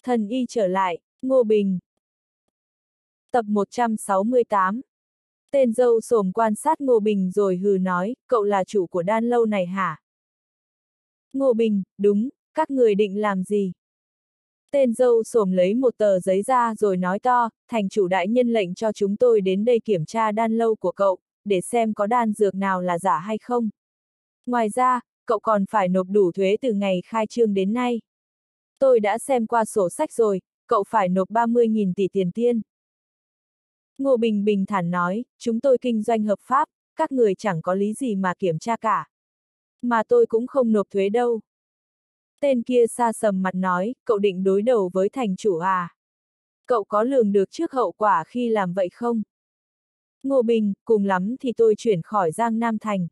Thần y trở lại, Ngô Bình. Tập 168. Tên dâu xồm quan sát Ngô Bình rồi hừ nói, cậu là chủ của đan lâu này hả? Ngô Bình, đúng, các người định làm gì? Tên dâu xồm lấy một tờ giấy ra rồi nói to, thành chủ đại nhân lệnh cho chúng tôi đến đây kiểm tra đan lâu của cậu, để xem có đan dược nào là giả hay không. Ngoài ra, cậu còn phải nộp đủ thuế từ ngày khai trương đến nay. Tôi đã xem qua sổ sách rồi, cậu phải nộp 30.000 tỷ tiền tiên. Ngô Bình bình thản nói, chúng tôi kinh doanh hợp pháp, các người chẳng có lý gì mà kiểm tra cả. Mà tôi cũng không nộp thuế đâu. Tên kia sa sầm mặt nói, cậu định đối đầu với thành chủ à? Cậu có lường được trước hậu quả khi làm vậy không? Ngô Bình, cùng lắm thì tôi chuyển khỏi Giang Nam Thành.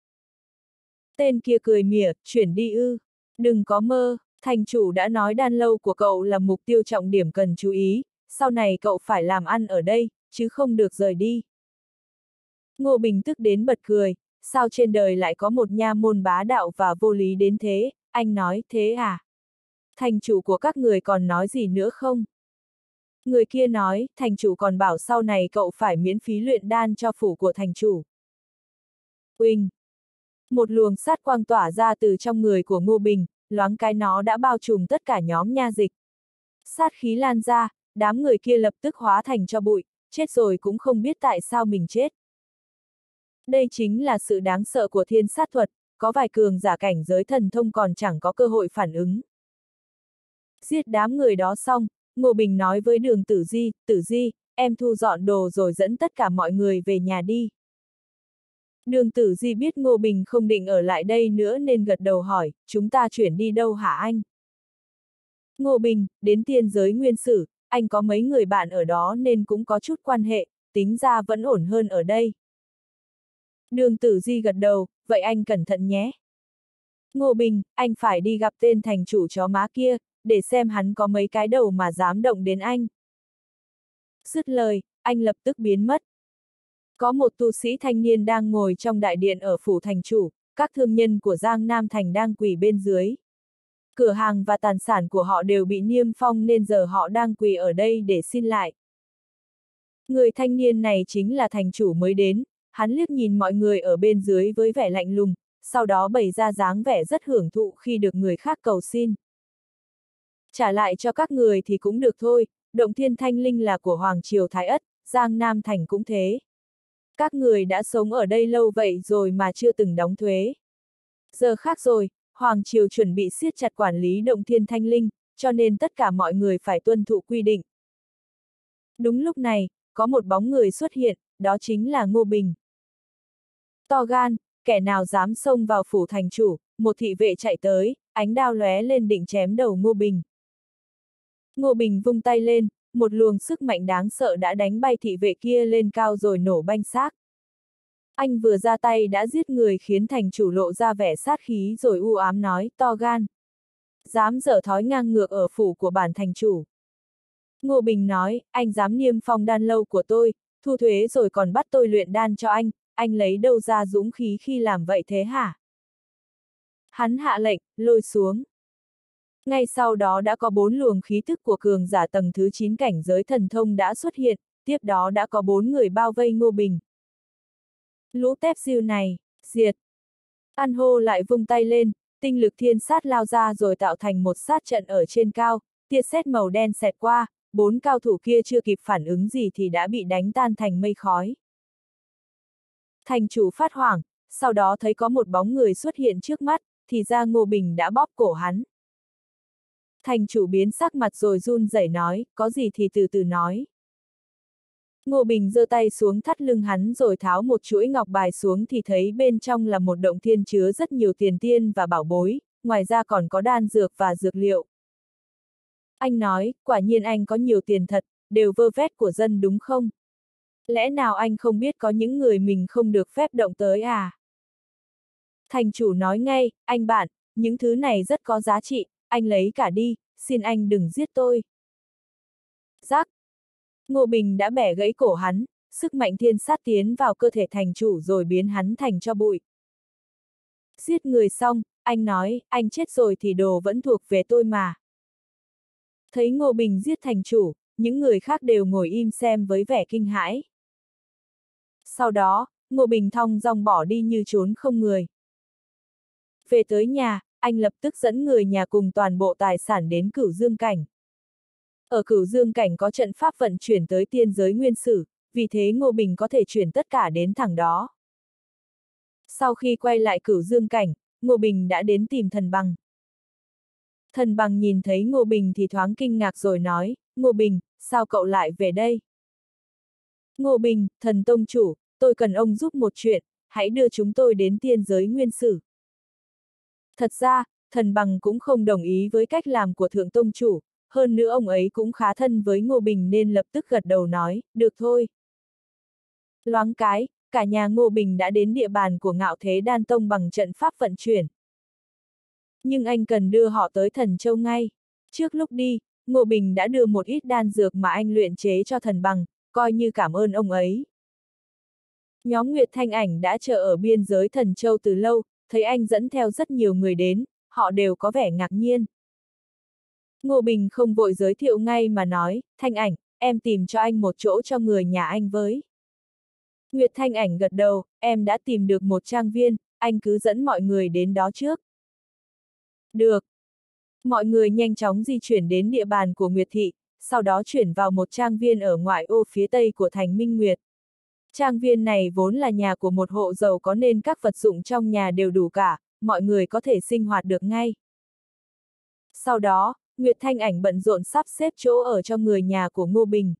Tên kia cười mỉa, chuyển đi ư? Đừng có mơ, thành chủ đã nói đan lâu của cậu là mục tiêu trọng điểm cần chú ý, sau này cậu phải làm ăn ở đây, chứ không được rời đi. Ngô Bình tức đến bật cười, sao trên đời lại có một nha môn bá đạo và vô lý đến thế, anh nói thế à? Thành chủ của các người còn nói gì nữa không? Người kia nói, thành chủ còn bảo sau này cậu phải miễn phí luyện đan cho phủ của thành chủ. Uỳnh! Một luồng sát quang tỏa ra từ trong người của Ngô Bình, loáng cái nó đã bao trùm tất cả nhóm nha dịch. Sát khí lan ra, đám người kia lập tức hóa thành tro bụi, chết rồi cũng không biết tại sao mình chết. Đây chính là sự đáng sợ của thiên sát thuật, có vài cường giả cảnh giới thần thông còn chẳng có cơ hội phản ứng. Giết đám người đó xong, Ngô Bình nói với Đường Tử Di, em thu dọn đồ rồi dẫn tất cả mọi người về nhà đi. Đường Tử Di biết Ngô Bình không định ở lại đây nữa nên gật đầu hỏi, chúng ta chuyển đi đâu hả anh? Ngô Bình, đến tiên giới nguyên sử, anh có mấy người bạn ở đó nên cũng có chút quan hệ, tính ra vẫn ổn hơn ở đây. Đường Tử Di gật đầu, vậy anh cẩn thận nhé. Ngô Bình, anh phải đi gặp tên thành chủ chó má kia, để xem hắn có mấy cái đầu mà dám động đến anh. Dứt lời, anh lập tức biến mất. Có một tu sĩ thanh niên đang ngồi trong đại điện ở phủ thành chủ, các thương nhân của Giang Nam Thành đang quỳ bên dưới. Cửa hàng và tài sản của họ đều bị niêm phong nên giờ họ đang quỳ ở đây để xin lại. Người thanh niên này chính là thành chủ mới đến, hắn liếc nhìn mọi người ở bên dưới với vẻ lạnh lùng, sau đó bày ra dáng vẻ rất hưởng thụ khi được người khác cầu xin. Trả lại cho các người thì cũng được thôi, Động Thiên Thanh Linh là của Hoàng Triều Thái Ất, Giang Nam Thành cũng thế. Các người đã sống ở đây lâu vậy rồi mà chưa từng đóng thuế. Giờ khác rồi, Hoàng Triều chuẩn bị siết chặt quản lý Động Thiên Thanh Linh, cho nên tất cả mọi người phải tuân thủ quy định. Đúng lúc này, có một bóng người xuất hiện, đó chính là Ngô Bình. To gan, kẻ nào dám xông vào phủ thành chủ, một thị vệ chạy tới, ánh đao lóe lên định chém đầu Ngô Bình. Ngô Bình vung tay lên, một luồng sức mạnh đáng sợ đã đánh bay thị vệ kia lên cao rồi nổ banh xác. Anh vừa ra tay đã giết người khiến thành chủ lộ ra vẻ sát khí rồi u ám nói, to gan. Dám dở thói ngang ngược ở phủ của bản thành chủ. Ngô Bình nói, anh dám niêm phong đan lâu của tôi, thu thuế rồi còn bắt tôi luyện đan cho anh lấy đâu ra dũng khí khi làm vậy thế hả? Hắn hạ lệnh, lôi xuống. Ngay sau đó đã có 4 luồng khí tức của cường giả tầng thứ 9 cảnh giới thần thông đã xuất hiện, tiếp đó đã có 4 người bao vây Ngô Bình. Lũ tép diêu này, diệt. An hô lại vung tay lên, tinh lực thiên sát lao ra rồi tạo thành một sát trận ở trên cao, tia sét màu đen xẹt qua, 4 cao thủ kia chưa kịp phản ứng gì thì đã bị đánh tan thành mây khói. Thành chủ phát hoảng, sau đó thấy có một bóng người xuất hiện trước mắt, thì ra Ngô Bình đã bóp cổ hắn. Thành chủ biến sắc mặt rồi run rẩy nói, có gì thì từ từ nói. Ngô Bình giơ tay xuống thắt lưng hắn rồi tháo một chuỗi ngọc bài xuống thì thấy bên trong là một động thiên chứa rất nhiều tiền tiên và bảo bối, ngoài ra còn có đan dược và dược liệu. Anh nói, quả nhiên anh có nhiều tiền thật, đều vơ vét của dân đúng không? Lẽ nào anh không biết có những người mình không được phép động tới à? Thành chủ nói ngay, anh bạn, những thứ này rất có giá trị, anh lấy cả đi, xin anh đừng giết tôi. Rắc! Ngô Bình đã bẻ gãy cổ hắn, sức mạnh thiên sát tiến vào cơ thể thành chủ rồi biến hắn thành tro bụi. Giết người xong, anh nói, anh chết rồi thì đồ vẫn thuộc về tôi mà. Thấy Ngô Bình giết thành chủ, những người khác đều ngồi im xem với vẻ kinh hãi. Sau đó, Ngô Bình thong dong bỏ đi như trốn không người. Về tới nhà, anh lập tức dẫn người nhà cùng toàn bộ tài sản đến Cửu Dương Cảnh. Ở Cửu Dương Cảnh có trận pháp vận chuyển tới tiên giới nguyên sử, vì thế Ngô Bình có thể chuyển tất cả đến thẳng đó. Sau khi quay lại Cửu Dương Cảnh, Ngô Bình đã đến tìm Thần Bằng. Thần Bằng nhìn thấy Ngô Bình thì thoáng kinh ngạc rồi nói, Ngô Bình, sao cậu lại về đây? Ngô Bình, Thần Tông Chủ, tôi cần ông giúp một chuyện, hãy đưa chúng tôi đến tiên giới nguyên sử. Thật ra, Thần Bằng cũng không đồng ý với cách làm của Thượng Tông Chủ, hơn nữa ông ấy cũng khá thân với Ngô Bình nên lập tức gật đầu nói, được thôi. Loáng cái, cả nhà Ngô Bình đã đến địa bàn của Ngạo Thế Đan Tông bằng trận pháp vận chuyển. Nhưng anh cần đưa họ tới Thần Châu ngay. Trước lúc đi, Ngô Bình đã đưa một ít đan dược mà anh luyện chế cho Thần Bằng, coi như cảm ơn ông ấy. Nhóm Nguyệt Thanh Ảnh đã chờ ở biên giới Thần Châu từ lâu, thấy anh dẫn theo rất nhiều người đến, họ đều có vẻ ngạc nhiên. Ngô Bình không vội giới thiệu ngay mà nói, Thanh Ảnh, em tìm cho anh một chỗ cho người nhà anh với. Nguyệt Thanh Ảnh gật đầu, em đã tìm được một trang viên, anh cứ dẫn mọi người đến đó trước. Được. Mọi người nhanh chóng di chuyển đến địa bàn của Nguyệt Thị, sau đó chuyển vào một trang viên ở ngoại ô phía tây của thành Minh Nguyệt. Trang viên này vốn là nhà của một hộ giàu có nên các vật dụng trong nhà đều đủ cả, mọi người có thể sinh hoạt được ngay. Sau đó, Nguyệt Thanh Ảnh bận rộn sắp xếp chỗ ở cho người nhà của Ngô Bình.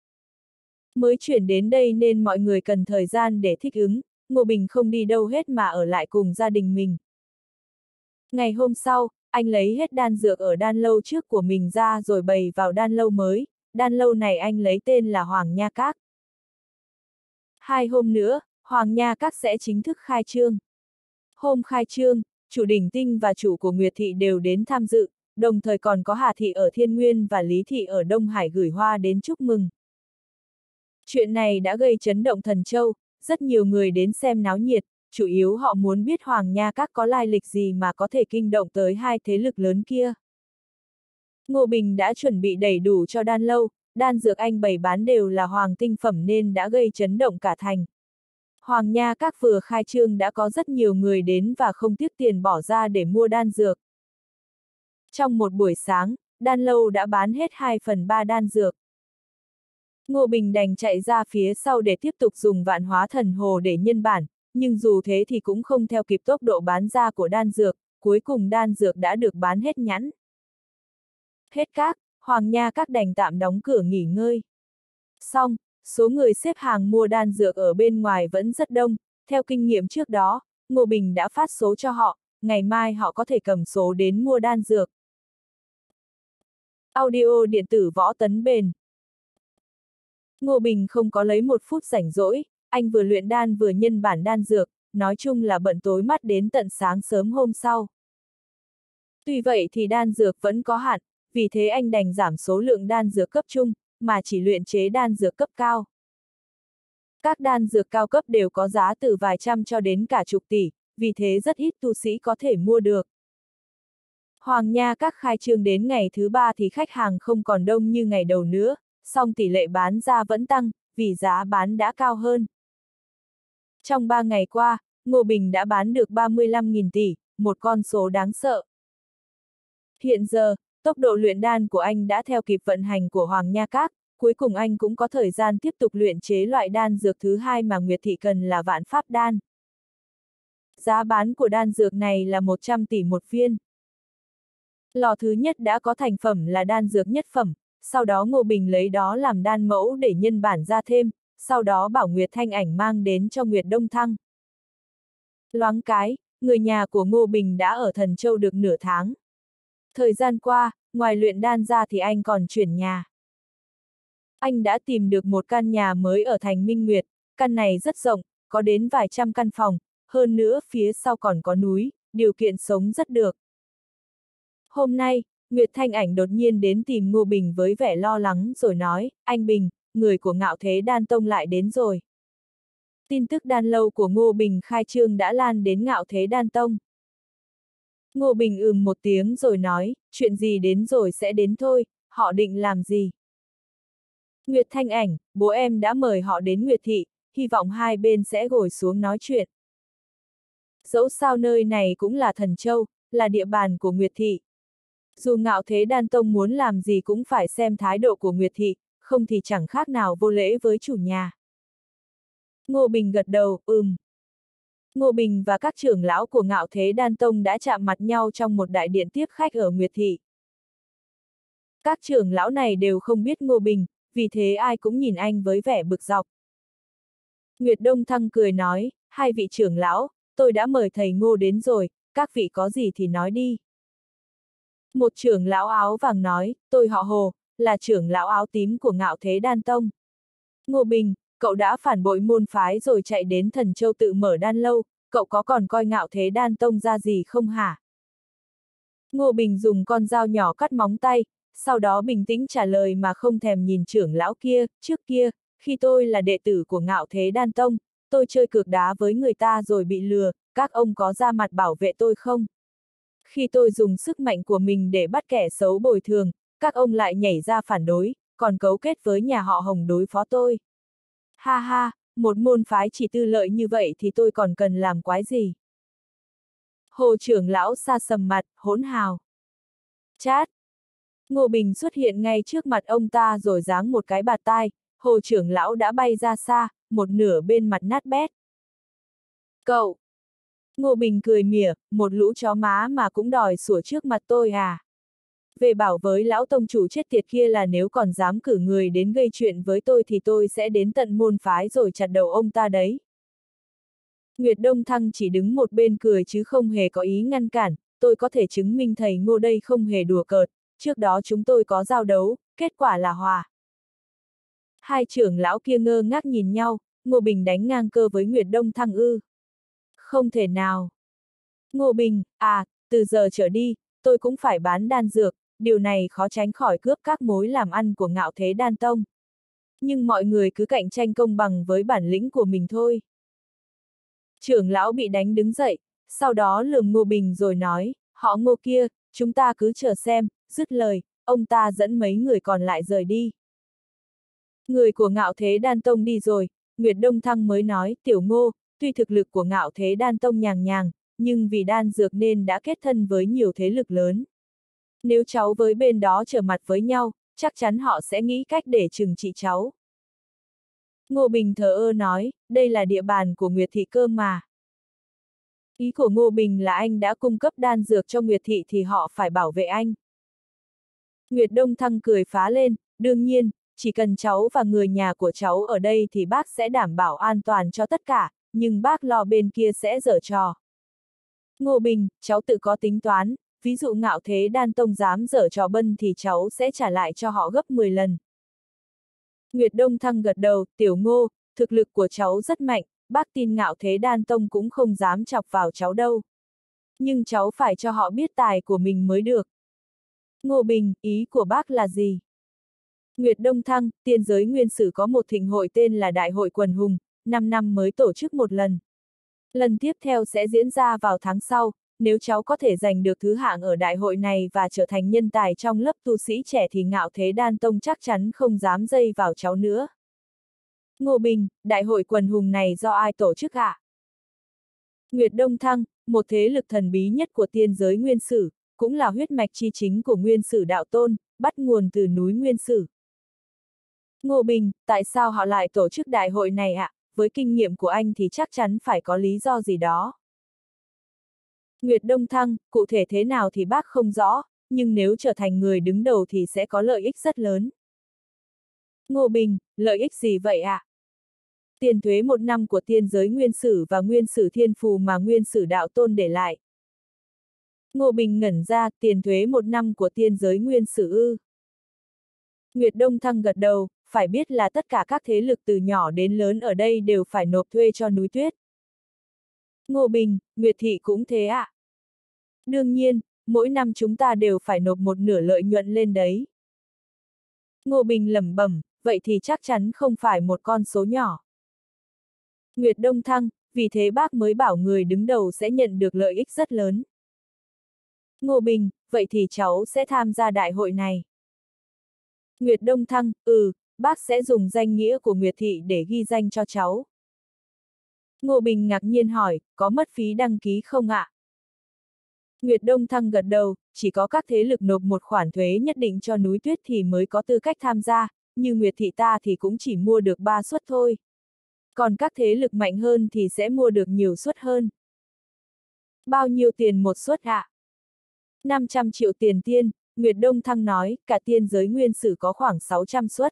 Mới chuyển đến đây nên mọi người cần thời gian để thích ứng, Ngô Bình không đi đâu hết mà ở lại cùng gia đình mình. Ngày hôm sau, anh lấy hết đan dược ở đan lâu trước của mình ra rồi bày vào đan lâu mới, đan lâu này anh lấy tên là Hoàng Nha Các. 2 hôm nữa, Hoàng Nha Các sẽ chính thức khai trương. Hôm khai trương, chủ Đỉnh Tinh và chủ của Nguyệt Thị đều đến tham dự, đồng thời còn có Hà Thị ở Thiên Nguyên và Lý Thị ở Đông Hải gửi hoa đến chúc mừng. Chuyện này đã gây chấn động Thần Châu, rất nhiều người đến xem náo nhiệt, chủ yếu họ muốn biết Hoàng Nha Các có lai lịch gì mà có thể kinh động tới hai thế lực lớn kia. Ngô Bình đã chuẩn bị đầy đủ cho đan lâu, đan dược anh bày bán đều là hoàng tinh phẩm nên đã gây chấn động cả thành. Hoàng Nha Các vừa khai trương đã có rất nhiều người đến và không tiếc tiền bỏ ra để mua đan dược. Trong một buổi sáng, đan lâu đã bán hết 2/3 đan dược. Ngô Bình đành chạy ra phía sau để tiếp tục dùng Vạn Hóa Thần Hồ để nhân bản, nhưng dù thế thì cũng không theo kịp tốc độ bán ra của đan dược, cuối cùng đan dược đã được bán hết nhẵn. Hết các, Hoàng Nha Các đành tạm đóng cửa nghỉ ngơi. Xong, số người xếp hàng mua đan dược ở bên ngoài vẫn rất đông, theo kinh nghiệm trước đó, Ngô Bình đã phát số cho họ, ngày mai họ có thể cầm số đến mua đan dược. Audio điện tử Võ Tấn Bền. Ngô Bình không có lấy một phút rảnh rỗi, anh vừa luyện đan vừa nhân bản đan dược, nói chung là bận tối mắt đến tận sáng sớm hôm sau. Tuy vậy thì đan dược vẫn có hạn, vì thế anh đành giảm số lượng đan dược cấp trung, mà chỉ luyện chế đan dược cấp cao. Các đan dược cao cấp đều có giá từ vài trăm cho đến cả chục tỷ, vì thế rất ít tu sĩ có thể mua được. Hoàng Nha Các khai trương đến ngày thứ 3 thì khách hàng không còn đông như ngày đầu nữa, song tỷ lệ bán ra vẫn tăng, vì giá bán đã cao hơn. Trong 3 ngày qua, Ngô Bình đã bán được 35.000 tỷ, một con số đáng sợ. Hiện giờ, tốc độ luyện đan của anh đã theo kịp vận hành của Hoàng Nha Các, cuối cùng anh cũng có thời gian tiếp tục luyện chế loại đan dược thứ hai mà Nguyệt Thị cần là Vạn Pháp Đan. Giá bán của đan dược này là 100 tỷ một viên. Lò thứ nhất đã có thành phẩm là đan dược nhất phẩm, sau đó Ngô Bình lấy đó làm đan mẫu để nhân bản ra thêm, sau đó bảo Nguyệt Thanh Ảnh mang đến cho Nguyệt Đông Thăng. Loáng cái, người nhà của Ngô Bình đã ở Thần Châu được nửa tháng. Thời gian qua, ngoài luyện đan ra thì anh còn chuyển nhà. Anh đã tìm được một căn nhà mới ở thành Minh Nguyệt, căn này rất rộng, có đến vài trăm căn phòng, hơn nữa phía sau còn có núi, điều kiện sống rất được. Hôm nay, Nguyệt Thanh Ảnh đột nhiên đến tìm Ngô Bình với vẻ lo lắng rồi nói, anh Bình, người của Ngạo Thế Đan Tông lại đến rồi. Tin tức đan lâu của Ngô Bình khai trương đã lan đến Ngạo Thế Đan Tông. Ngô Bình một tiếng rồi nói, chuyện gì đến rồi sẽ đến thôi, họ định làm gì? Nguyệt Thanh Ảnh, bố em đã mời họ đến Nguyệt Thị, hy vọng hai bên sẽ ngồi xuống nói chuyện. Dẫu sao nơi này cũng là Thần Châu, là địa bàn của Nguyệt Thị. Dù Ngạo Thế Đan Tông muốn làm gì cũng phải xem thái độ của Nguyệt Thị, không thì chẳng khác nào vô lễ với chủ nhà. Ngô Bình gật đầu, Ngô Bình và các trưởng lão của Ngạo Thế Đan Tông đã chạm mặt nhau trong một đại điện tiếp khách ở Nguyệt Thị. Các trưởng lão này đều không biết Ngô Bình, vì thế ai cũng nhìn anh với vẻ bực dọc. Nguyệt Đông Thăng cười nói, hai vị trưởng lão, tôi đã mời thầy Ngô đến rồi, các vị có gì thì nói đi. Một trưởng lão áo vàng nói, tôi họ Hồ, là trưởng lão áo tím của Ngạo Thế Đan Tông. Ngô Bình, cậu đã phản bội môn phái rồi chạy đến Thần Châu tự mở đan lâu, cậu có còn coi Ngạo Thế Đan Tông ra gì không hả? Ngô Bình dùng con dao nhỏ cắt móng tay, sau đó bình tĩnh trả lời mà không thèm nhìn trưởng lão kia, trước kia, khi tôi là đệ tử của Ngạo Thế Đan Tông, tôi chơi cược đá với người ta rồi bị lừa, các ông có ra mặt bảo vệ tôi không? Khi tôi dùng sức mạnh của mình để bắt kẻ xấu bồi thường, các ông lại nhảy ra phản đối, còn cấu kết với nhà họ Hồng đối phó tôi. Ha ha, một môn phái chỉ tư lợi như vậy thì tôi còn cần làm quái gì? Hồ trưởng lão sa sầm mặt, hỗn hào. Chát! Ngô Bình xuất hiện ngay trước mặt ông ta rồi giáng một cái bạt tai, Hồ trưởng lão đã bay ra xa, một nửa bên mặt nát bét. Cậu! Ngô Bình cười mỉa, một lũ chó má mà cũng đòi sủa trước mặt tôi à? Về bảo với lão tông chủ chết tiệt kia là nếu còn dám cử người đến gây chuyện với tôi thì tôi sẽ đến tận môn phái rồi chặt đầu ông ta đấy. Nguyệt Đông Thăng chỉ đứng một bên cười chứ không hề có ý ngăn cản, tôi có thể chứng minh thầy Ngô đây không hề đùa cợt, trước đó chúng tôi có giao đấu, kết quả là hòa. Hai trưởng lão kia ngơ ngác nhìn nhau, Ngô Bình đánh ngang cơ với Nguyệt Đông Thăng ư? Không thể nào. Ngô Bình, từ giờ trở đi, tôi cũng phải bán đan dược, điều này khó tránh khỏi cướp các mối làm ăn của Ngạo Thế Đan Tông. Nhưng mọi người cứ cạnh tranh công bằng với bản lĩnh của mình thôi. Trưởng lão bị đánh đứng dậy, sau đó lườm Ngô Bình rồi nói, họ Ngô kia, chúng ta cứ chờ xem, dứt lời, ông ta dẫn mấy người còn lại rời đi. Người của Ngạo Thế Đan Tông đi rồi, Nguyệt Đông Thăng mới nói, tiểu Ngô, tuy thực lực của Ngạo Thế Đan Tông nhàng nhàng, nhưng vì đan dược nên đã kết thân với nhiều thế lực lớn. Nếu cháu với bên đó trở mặt với nhau, chắc chắn họ sẽ nghĩ cách để trừng trị cháu. Ngô Bình thờ ơ nói, đây là địa bàn của Nguyệt Thị cơ mà. Ý của Ngô Bình là anh đã cung cấp đan dược cho Nguyệt Thị thì họ phải bảo vệ anh. Nguyệt Đông Thăng cười phá lên, đương nhiên, chỉ cần cháu và người nhà của cháu ở đây thì bác sẽ đảm bảo an toàn cho tất cả, nhưng bác lo bên kia sẽ giở trò. Ngô Bình, cháu tự có tính toán, ví dụ Ngạo Thế Đan Tông dám giở trò bân thì cháu sẽ trả lại cho họ gấp 10 lần. Nguyệt Đông Thăng gật đầu, tiểu Ngô, thực lực của cháu rất mạnh, bác tin Ngạo Thế Đan Tông cũng không dám chọc vào cháu đâu. Nhưng cháu phải cho họ biết tài của mình mới được. Ngô Bình, ý của bác là gì? Nguyệt Đông Thăng, tiên giới nguyên sử có một thịnh hội tên là Đại hội Quần Hùng, 5 năm mới tổ chức một lần. Lần tiếp theo sẽ diễn ra vào tháng sau, nếu cháu có thể giành được thứ hạng ở đại hội này và trở thành nhân tài trong lớp tu sĩ trẻ thì Ngạo Thế Đan Tông chắc chắn không dám dây vào cháu nữa. Ngô Bình, Đại hội Quần Hùng này do ai tổ chức ạ? Nguyệt Đông Thăng, một thế lực thần bí nhất của tiên giới nguyên sử, cũng là huyết mạch chi chính của nguyên sử đạo tôn, bắt nguồn từ núi Nguyên Sử. Ngô Bình, tại sao họ lại tổ chức đại hội này ạ? Với kinh nghiệm của anh thì chắc chắn phải có lý do gì đó. Nguyệt Đông Thăng, cụ thể thế nào thì bác không rõ, nhưng nếu trở thành người đứng đầu thì sẽ có lợi ích rất lớn. Ngô Bình, lợi ích gì vậy ạ? Tiền thuế 1 năm của tiên giới nguyên sử và nguyên sử thiên phù mà nguyên sử đạo tôn để lại. Ngô Bình ngẩn ra, tiền thuế 1 năm của tiên giới nguyên sử ư? Nguyệt Đông Thăng gật đầu, phải biết là tất cả các thế lực từ nhỏ đến lớn ở đây đều phải nộp thuê cho núi tuyết. Ngô Bình, Nguyệt Thị cũng thế ạ? Đương nhiên, mỗi năm chúng ta đều phải nộp một nửa lợi nhuận lên đấy. Ngô Bình lẩm bẩm, vậy thì chắc chắn không phải một con số nhỏ. Nguyệt Đông Thăng, vì thế bác mới bảo người đứng đầu sẽ nhận được lợi ích rất lớn. Ngô Bình, vậy thì cháu sẽ tham gia đại hội này. Nguyệt Đông Thăng, bác sẽ dùng danh nghĩa của Nguyệt Thị để ghi danh cho cháu. Ngô Bình ngạc nhiên hỏi, có mất phí đăng ký không ạ? Nguyệt Đông Thăng gật đầu, chỉ có các thế lực nộp một khoản thuế nhất định cho núi tuyết thì mới có tư cách tham gia, như Nguyệt Thị ta thì cũng chỉ mua được 3 suất thôi. Còn các thế lực mạnh hơn thì sẽ mua được nhiều suất hơn. Bao nhiêu tiền một suất ạ? 500 triệu tiền tiên, Nguyệt Đông Thăng nói, cả tiên giới nguyên sử có khoảng 600 suất.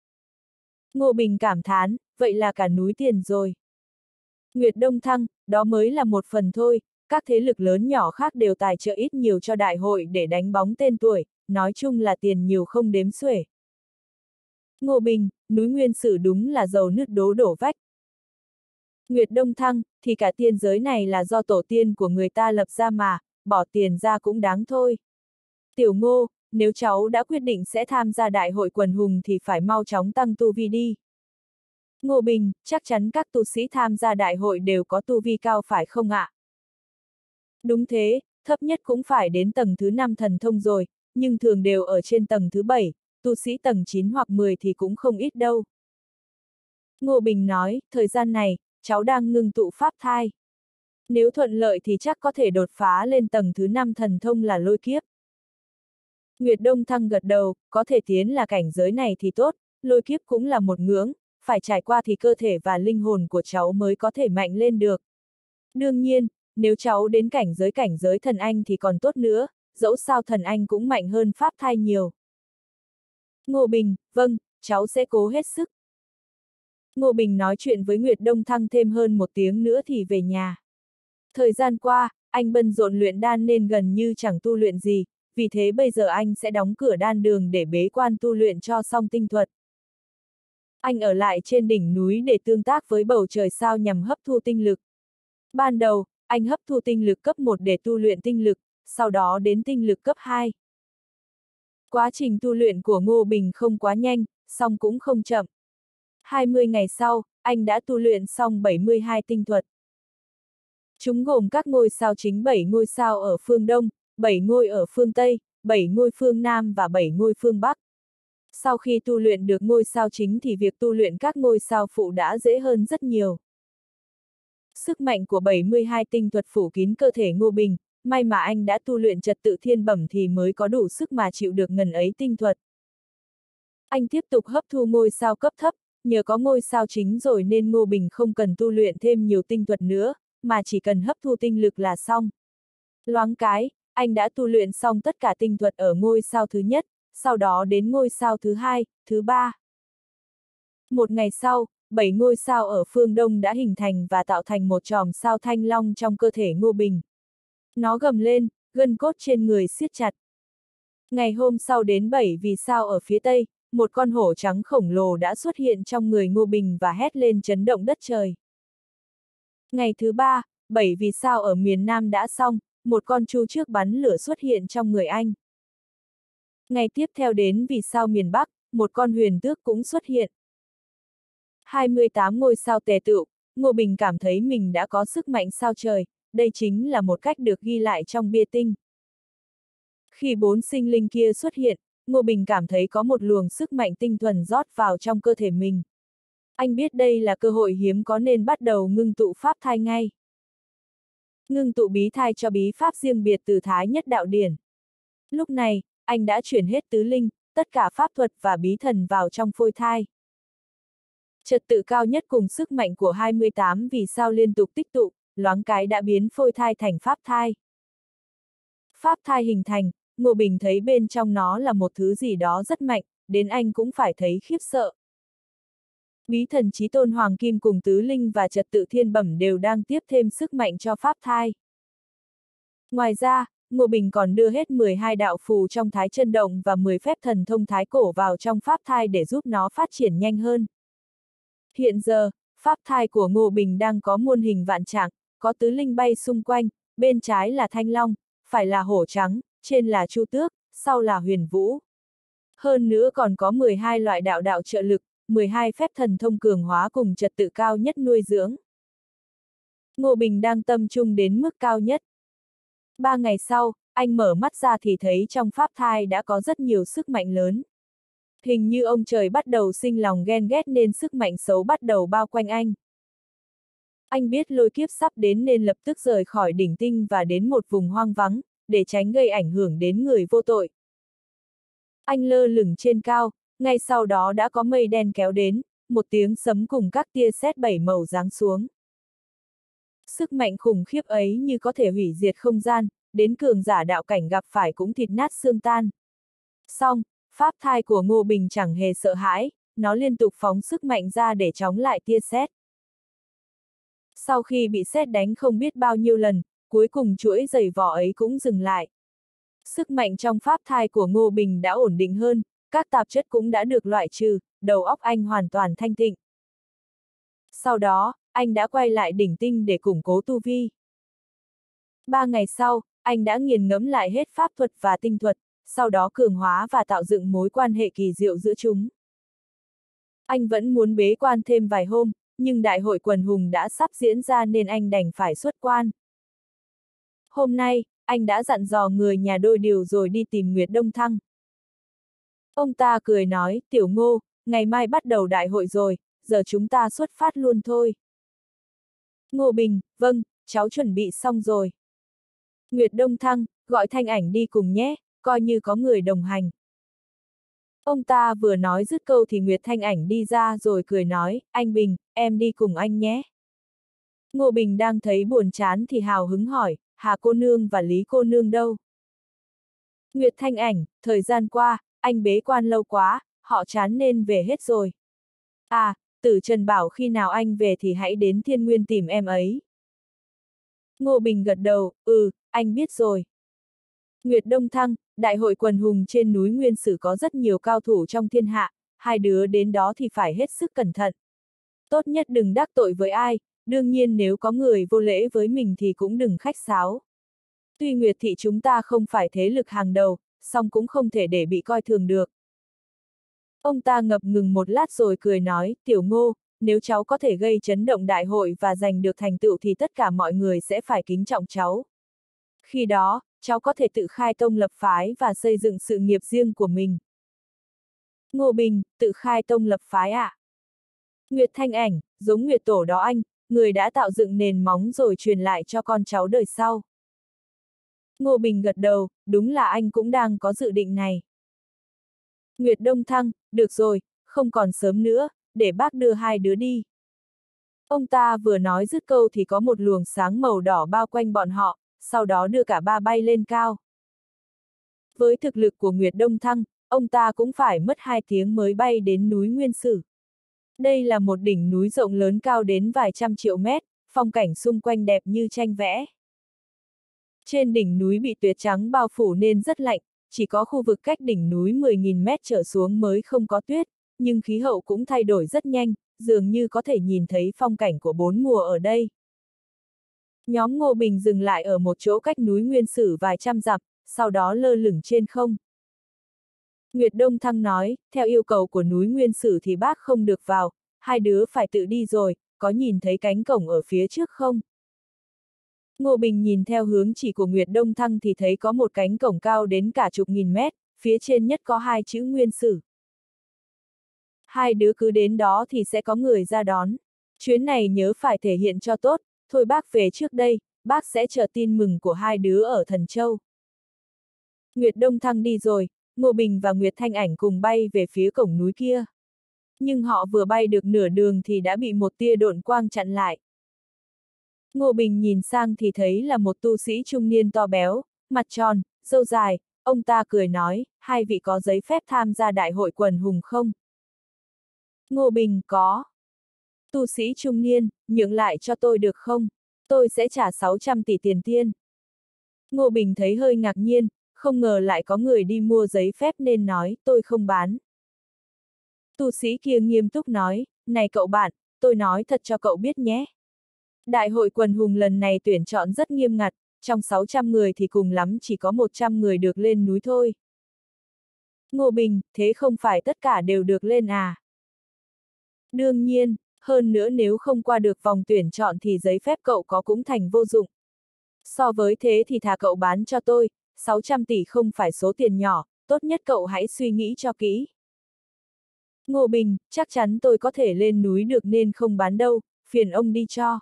Ngô Bình cảm thán, vậy là cả núi tiền rồi. Nguyệt Đông Thăng, đó mới là một phần thôi, các thế lực lớn nhỏ khác đều tài trợ ít nhiều cho đại hội để đánh bóng tên tuổi, nói chung là tiền nhiều không đếm xuể. Ngô Bình, núi nguyên sử đúng là dầu nứt đố đổ vách. Nguyệt Đông Thăng, thì cả tiên giới này là do tổ tiên của người ta lập ra mà, bỏ tiền ra cũng đáng thôi. Tiểu Ngô, nếu cháu đã quyết định sẽ tham gia đại hội quần hùng thì phải mau chóng tăng tu vi đi. Ngô Bình, chắc chắn các tu sĩ tham gia đại hội đều có tu vi cao phải không ạ? Đúng thế, thấp nhất cũng phải đến tầng thứ 5 thần thông rồi, nhưng thường đều ở trên tầng thứ 7, tu sĩ tầng 9 hoặc 10 thì cũng không ít đâu. Ngô Bình nói, thời gian này, cháu đang ngưng tụ pháp thai. Nếu thuận lợi thì chắc có thể đột phá lên tầng thứ 5 thần thông là lôi kiếp. Nguyệt Đông Thăng gật đầu, có thể tiến là cảnh giới này thì tốt, lôi kiếp cũng là một ngưỡng, phải trải qua thì cơ thể và linh hồn của cháu mới có thể mạnh lên được. Đương nhiên, nếu cháu đến cảnh giới thần anh thì còn tốt nữa, dẫu sao thần anh cũng mạnh hơn pháp thai nhiều. Ngô Bình, vâng, cháu sẽ cố hết sức. Ngô Bình nói chuyện với Nguyệt Đông Thăng thêm hơn 1 tiếng nữa thì về nhà. Thời gian qua, anh bận rộn luyện đan nên gần như chẳng tu luyện gì, vì thế bây giờ anh sẽ đóng cửa đan đường để bế quan tu luyện cho xong tinh thuật. Anh ở lại trên đỉnh núi để tương tác với bầu trời sao nhằm hấp thu tinh lực. Ban đầu, anh hấp thu tinh lực cấp 1 để tu luyện tinh lực, sau đó đến tinh lực cấp 2. Quá trình tu luyện của Ngô Bình không quá nhanh, song cũng không chậm. 20 ngày sau, anh đã tu luyện xong 72 tinh thuật. Chúng gồm các ngôi sao chính 7 ngôi sao ở phương Đông, 7 ngôi ở phương Tây, 7 ngôi phương Nam và 7 ngôi phương Bắc. Sau khi tu luyện được ngôi sao chính thì việc tu luyện các ngôi sao phụ đã dễ hơn rất nhiều. Sức mạnh của 72 tinh thuật phủ kín cơ thể Ngô Bình, may mà anh đã tu luyện trật tự thiên bẩm thì mới có đủ sức mà chịu được ngần ấy tinh thuật. Anh tiếp tục hấp thu ngôi sao cấp thấp, nhờ có ngôi sao chính rồi nên Ngô Bình không cần tu luyện thêm nhiều tinh thuật nữa, mà chỉ cần hấp thu tinh lực là xong. Loáng cái, anh đã tu luyện xong tất cả tinh thuật ở ngôi sao thứ nhất, sau đó đến ngôi sao thứ 2, thứ 3. Một ngày sau, 7 ngôi sao ở phương Đông đã hình thành và tạo thành một chòm sao thanh long trong cơ thể Ngô Bình. Nó gầm lên, gân cốt trên người siết chặt. Ngày hôm sau đến 7 vì sao ở phía Tây, một con hổ trắng khổng lồ đã xuất hiện trong người Ngô Bình và hét lên chấn động đất trời. Ngày thứ 3, 7 vì sao ở miền Nam đã xong, một con chu trước bắn lửa xuất hiện trong người anh. Ngày tiếp theo đến vì sao miền Bắc, một con huyền tước cũng xuất hiện. 28 ngôi sao tề tựu, Ngô Bình cảm thấy mình đã có sức mạnh sao trời, đây chính là một cách được ghi lại trong bia tinh. Khi 4 sinh linh kia xuất hiện, Ngô Bình cảm thấy có một luồng sức mạnh tinh thuần rót vào trong cơ thể mình. Anh biết đây là cơ hội hiếm có nên bắt đầu ngưng tụ pháp thai ngay. Ngưng tụ bí thai cho bí pháp riêng biệt từ Thái Nhất Đạo Điển. Lúc này, anh đã chuyển hết tứ linh, tất cả pháp thuật và bí thần vào trong phôi thai. Trật tự cao nhất cùng sức mạnh của 28 vì sao liên tục tích tụ, loáng cái đã biến phôi thai thành pháp thai. Pháp thai hình thành, Ngô Bình thấy bên trong nó là một thứ gì đó rất mạnh, đến anh cũng phải thấy khiếp sợ. Bí thần Chí Tôn Hoàng Kim cùng tứ linh và trật tự thiên bẩm đều đang tiếp thêm sức mạnh cho pháp thai. Ngoài ra, Ngô Bình còn đưa hết 12 đạo phù trong Thái Chân Động và 10 phép thần thông thái cổ vào trong pháp thai để giúp nó phát triển nhanh hơn. Hiện giờ, pháp thai của Ngô Bình đang có muôn hình vạn trạng, có tứ linh bay xung quanh, bên trái là thanh long, phải là hổ trắng, trên là chu tước, sau là huyền vũ. Hơn nữa còn có 12 loại đạo trợ lực, 12 phép thần thông cường hóa cùng trật tự cao nhất nuôi dưỡng. Ngô Bình đang tâm trung đến mức cao nhất. 3 ngày sau, anh mở mắt ra thì thấy trong pháp thai đã có rất nhiều sức mạnh lớn. Hình như ông trời bắt đầu sinh lòng ghen ghét nên sức mạnh xấu bắt đầu bao quanh anh. Anh biết lôi kiếp sắp đến nên lập tức rời khỏi đỉnh tinh và đến một vùng hoang vắng, để tránh gây ảnh hưởng đến người vô tội. Anh lơ lửng trên cao, ngay sau đó đã có mây đen kéo đến, một tiếng sấm cùng các tia sét bảy màu giáng xuống. Sức mạnh khủng khiếp ấy như có thể hủy diệt không gian, đến cường giả đạo cảnh gặp phải cũng thịt nát xương tan. Song, pháp thai của Ngô Bình chẳng hề sợ hãi, nó liên tục phóng sức mạnh ra để chống lại tia sét. Sau khi bị sét đánh không biết bao nhiêu lần, cuối cùng chuỗi giày vò ấy cũng dừng lại. Sức mạnh trong pháp thai của Ngô Bình đã ổn định hơn, các tạp chất cũng đã được loại trừ, đầu óc anh hoàn toàn thanh tịnh. Sau đó, anh đã quay lại đỉnh tinh để củng cố tu vi. 3 ngày sau, anh đã nghiền ngẫm lại hết pháp thuật và tinh thuật, sau đó cường hóa và tạo dựng mối quan hệ kỳ diệu giữa chúng. Anh vẫn muốn bế quan thêm vài hôm, nhưng đại hội quần hùng đã sắp diễn ra nên anh đành phải xuất quan. Hôm nay, anh đã dặn dò người nhà đôi điều rồi đi tìm Nguyệt Đông Thăng. Ông ta cười nói, Tiểu Ngô, ngày mai bắt đầu đại hội rồi, giờ chúng ta xuất phát luôn thôi. Ngô Bình, vâng, cháu chuẩn bị xong rồi. Nguyệt Đông Thăng, gọi Thanh Ảnh đi cùng nhé, coi như có người đồng hành. Ông ta vừa nói dứt câu thì Nguyệt Thanh Ảnh đi ra rồi cười nói, anh Bình, em đi cùng anh nhé. Ngô Bình đang thấy buồn chán thì hào hứng hỏi, Hà cô nương và Lý cô nương đâu? Nguyệt Thanh Ảnh, thời gian qua, anh bế quan lâu quá, họ chán nên về hết rồi. À, Tử Trần bảo khi nào anh về thì hãy đến Thiên Nguyên tìm em ấy. Ngô Bình gật đầu, anh biết rồi. Nguyệt Đông Thăng, đại hội quần hùng trên núi Nguyên Sử có rất nhiều cao thủ trong thiên hạ, hai đứa đến đó thì phải hết sức cẩn thận. Tốt nhất đừng đắc tội với ai, đương nhiên nếu có người vô lễ với mình thì cũng đừng khách sáo. Tuy Nguyệt thị chúng ta không phải thế lực hàng đầu, song cũng không thể để bị coi thường được. Ông ta ngập ngừng một lát rồi cười nói, Tiểu Ngô, nếu cháu có thể gây chấn động đại hội và giành được thành tựu thì tất cả mọi người sẽ phải kính trọng cháu. Khi đó, cháu có thể tự khai tông lập phái và xây dựng sự nghiệp riêng của mình. Ngô Bình, tự khai tông lập phái ạ? Nguyệt Thanh Ảnh, giống Nguyệt Tổ đó anh, người đã tạo dựng nền móng rồi truyền lại cho con cháu đời sau. Ngô Bình gật đầu, đúng là anh cũng đang có dự định này. Nguyệt Đông Thăng, được rồi, không còn sớm nữa, để bác đưa hai đứa đi. Ông ta vừa nói dứt câu thì có một luồng sáng màu đỏ bao quanh bọn họ, sau đó đưa cả ba bay lên cao. Với thực lực của Nguyệt Đông Thăng, ông ta cũng phải mất 2 tiếng mới bay đến núi Nguyên Sử. Đây là một đỉnh núi rộng lớn cao đến vài trăm triệu mét, phong cảnh xung quanh đẹp như tranh vẽ. Trên đỉnh núi bị tuyết trắng bao phủ nên rất lạnh, chỉ có khu vực cách đỉnh núi 10.000 mét trở xuống mới không có tuyết, nhưng khí hậu cũng thay đổi rất nhanh, dường như có thể nhìn thấy phong cảnh của 4 mùa ở đây. Nhóm Ngô Bình dừng lại ở một chỗ cách núi Nguyên Sử vài trăm dặm, sau đó lơ lửng trên không. Nguyệt Đông Thăng nói, theo yêu cầu của núi Nguyên Sử thì bác không được vào, hai đứa phải tự đi rồi, có nhìn thấy cánh cổng ở phía trước không? Ngô Bình nhìn theo hướng chỉ của Nguyệt Đông Thăng thì thấy có một cánh cổng cao đến cả chục nghìn mét, phía trên nhất có 2 chữ Nguyên Sử. Hai đứa cứ đến đó thì sẽ có người ra đón. Chuyến này nhớ phải thể hiện cho tốt, thôi bác về trước đây, bác sẽ chờ tin mừng của hai đứa ở Thần Châu. Nguyệt Đông Thăng đi rồi, Ngô Bình và Nguyệt Thanh Ảnh cùng bay về phía cổng núi kia. Nhưng họ vừa bay được nửa đường thì đã bị một tia độn quang chặn lại. Ngô Bình nhìn sang thì thấy là một tu sĩ trung niên to béo, mặt tròn, râu dài, ông ta cười nói, hai vị có giấy phép tham gia đại hội quần hùng không? Ngô Bình, có. Tu sĩ trung niên, nhượng lại cho tôi được không? Tôi sẽ trả 600 tỷ tiền tiên. Ngô Bình thấy hơi ngạc nhiên, không ngờ lại có người đi mua giấy phép nên nói, tôi không bán. Tu sĩ kia nghiêm túc nói, này cậu bạn, tôi nói thật cho cậu biết nhé. Đại hội quần hùng lần này tuyển chọn rất nghiêm ngặt, trong 600 người thì cùng lắm chỉ có 100 người được lên núi thôi. Ngô Bình, thế không phải tất cả đều được lên à? Đương nhiên, hơn nữa nếu không qua được vòng tuyển chọn thì giấy phép cậu có cũng thành vô dụng. So với thế thì thà cậu bán cho tôi, 600 tỷ không phải số tiền nhỏ, tốt nhất cậu hãy suy nghĩ cho kỹ. Ngô Bình, chắc chắn tôi có thể lên núi được nên không bán đâu, phiền ông đi cho.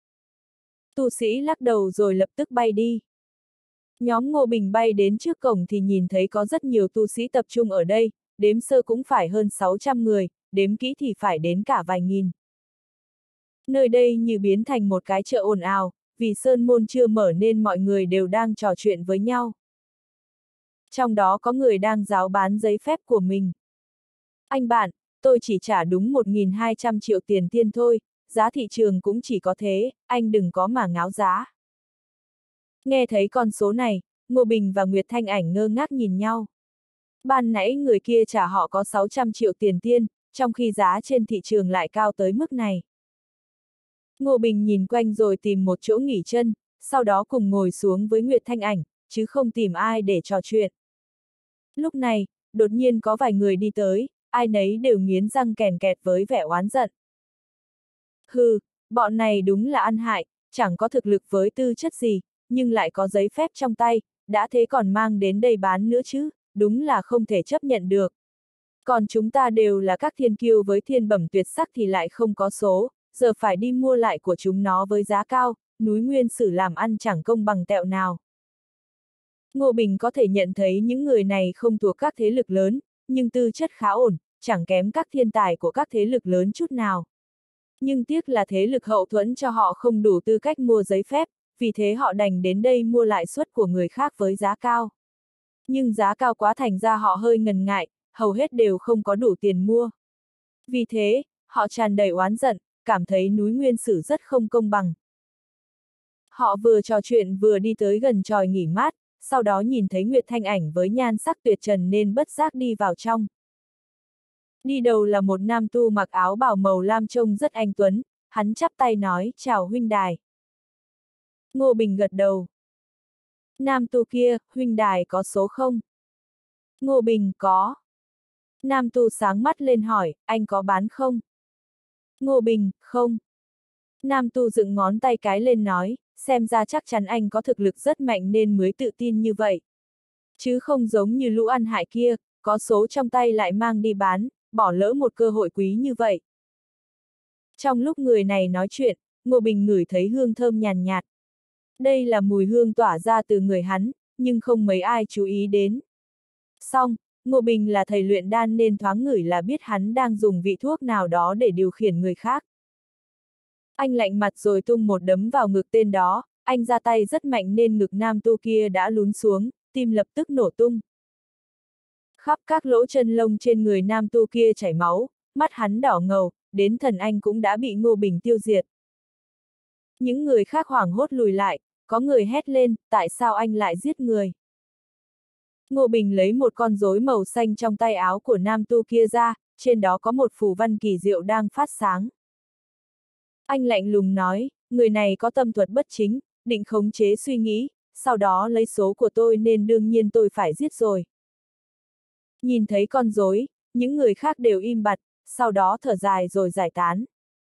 Tu sĩ lắc đầu rồi lập tức bay đi. Nhóm Ngô Bình bay đến trước cổng thì nhìn thấy có rất nhiều tu sĩ tập trung ở đây, đếm sơ cũng phải hơn 600 người, đếm kỹ thì phải đến cả vài nghìn. Nơi đây như biến thành một cái chợ ồn ào, vì sơn môn chưa mở nên mọi người đều đang trò chuyện với nhau. Trong đó có người đang ráo bán giấy phép của mình. Anh bạn, tôi chỉ trả đúng 1.200 triệu tiền tiên thôi, giá thị trường cũng chỉ có thế, anh đừng có mà ngáo giá. Nghe thấy con số này, Ngô Bình và Nguyệt Thanh Ảnh ngơ ngác nhìn nhau. Ban nãy người kia trả họ có 600 triệu tiền tiên, trong khi giá trên thị trường lại cao tới mức này. Ngô Bình nhìn quanh rồi tìm một chỗ nghỉ chân, sau đó cùng ngồi xuống với Nguyệt Thanh Ảnh, chứ không tìm ai để trò chuyện. Lúc này, đột nhiên có vài người đi tới, ai nấy đều nghiến răng kèn kẹt với vẻ oán giận. Hừ, bọn này đúng là ăn hại, chẳng có thực lực với tư chất gì, nhưng lại có giấy phép trong tay, đã thế còn mang đến đây bán nữa chứ, đúng là không thể chấp nhận được. Còn chúng ta đều là các thiên kiêu với thiên bẩm tuyệt sắc thì lại không có số, giờ phải đi mua lại của chúng nó với giá cao, núi Nguyên Sử làm ăn chẳng công bằng tẹo nào. Ngô Bình có thể nhận thấy những người này không thuộc các thế lực lớn, nhưng tư chất khá ổn, chẳng kém các thiên tài của các thế lực lớn chút nào. Nhưng tiếc là thế lực hậu thuẫn cho họ không đủ tư cách mua giấy phép, vì thế họ đành đến đây mua lại suất của người khác với giá cao. Nhưng giá cao quá thành ra họ hơi ngần ngại, hầu hết đều không có đủ tiền mua. Vì thế, họ tràn đầy oán giận, cảm thấy núi Nguyên Sử rất không công bằng. Họ vừa trò chuyện vừa đi tới gần chòi nghỉ mát, sau đó nhìn thấy Nguyệt Thanh Ảnh với nhan sắc tuyệt trần nên bất giác đi vào trong. Đi đầu là một nam tu mặc áo bào màu lam trông rất anh tuấn, hắn chắp tay nói, chào huynh đài. Ngô Bình gật đầu. Nam tu kia, huynh đài có số không? Ngô Bình, có. Nam tu sáng mắt lên hỏi, anh có bán không? Ngô Bình, không. Nam tu dựng ngón tay cái lên nói, xem ra chắc chắn anh có thực lực rất mạnh nên mới tự tin như vậy. Chứ không giống như lũ ăn hại kia, có số trong tay lại mang đi bán, bỏ lỡ một cơ hội quý như vậy. Trong lúc người này nói chuyện, Ngô Bình ngửi thấy hương thơm nhàn nhạt. Đây là mùi hương tỏa ra từ người hắn, nhưng không mấy ai chú ý đến. Xong, Ngô Bình là thầy luyện đan nên thoáng ngửi là biết hắn đang dùng vị thuốc nào đó để điều khiển người khác. Anh lạnh mặt rồi tung một đấm vào ngực tên đó, anh ra tay rất mạnh nên ngực nam tu kia đã lún xuống, tim lập tức nổ tung. Khắp các lỗ chân lông trên người nam tu kia chảy máu, mắt hắn đỏ ngầu, đến thần anh cũng đã bị Ngô Bình tiêu diệt. Những người khác hoảng hốt lùi lại, có người hét lên, tại sao anh lại giết người? Ngô Bình lấy một con rối màu xanh trong tay áo của nam tu kia ra, trên đó có một phù văn kỳ diệu đang phát sáng. Anh lạnh lùng nói, người này có tâm thuật bất chính, định khống chế suy nghĩ, sau đó lấy số của tôi nên đương nhiên tôi phải giết rồi. Nhìn thấy con rối, những người khác đều im bặt, sau đó thở dài rồi giải tán.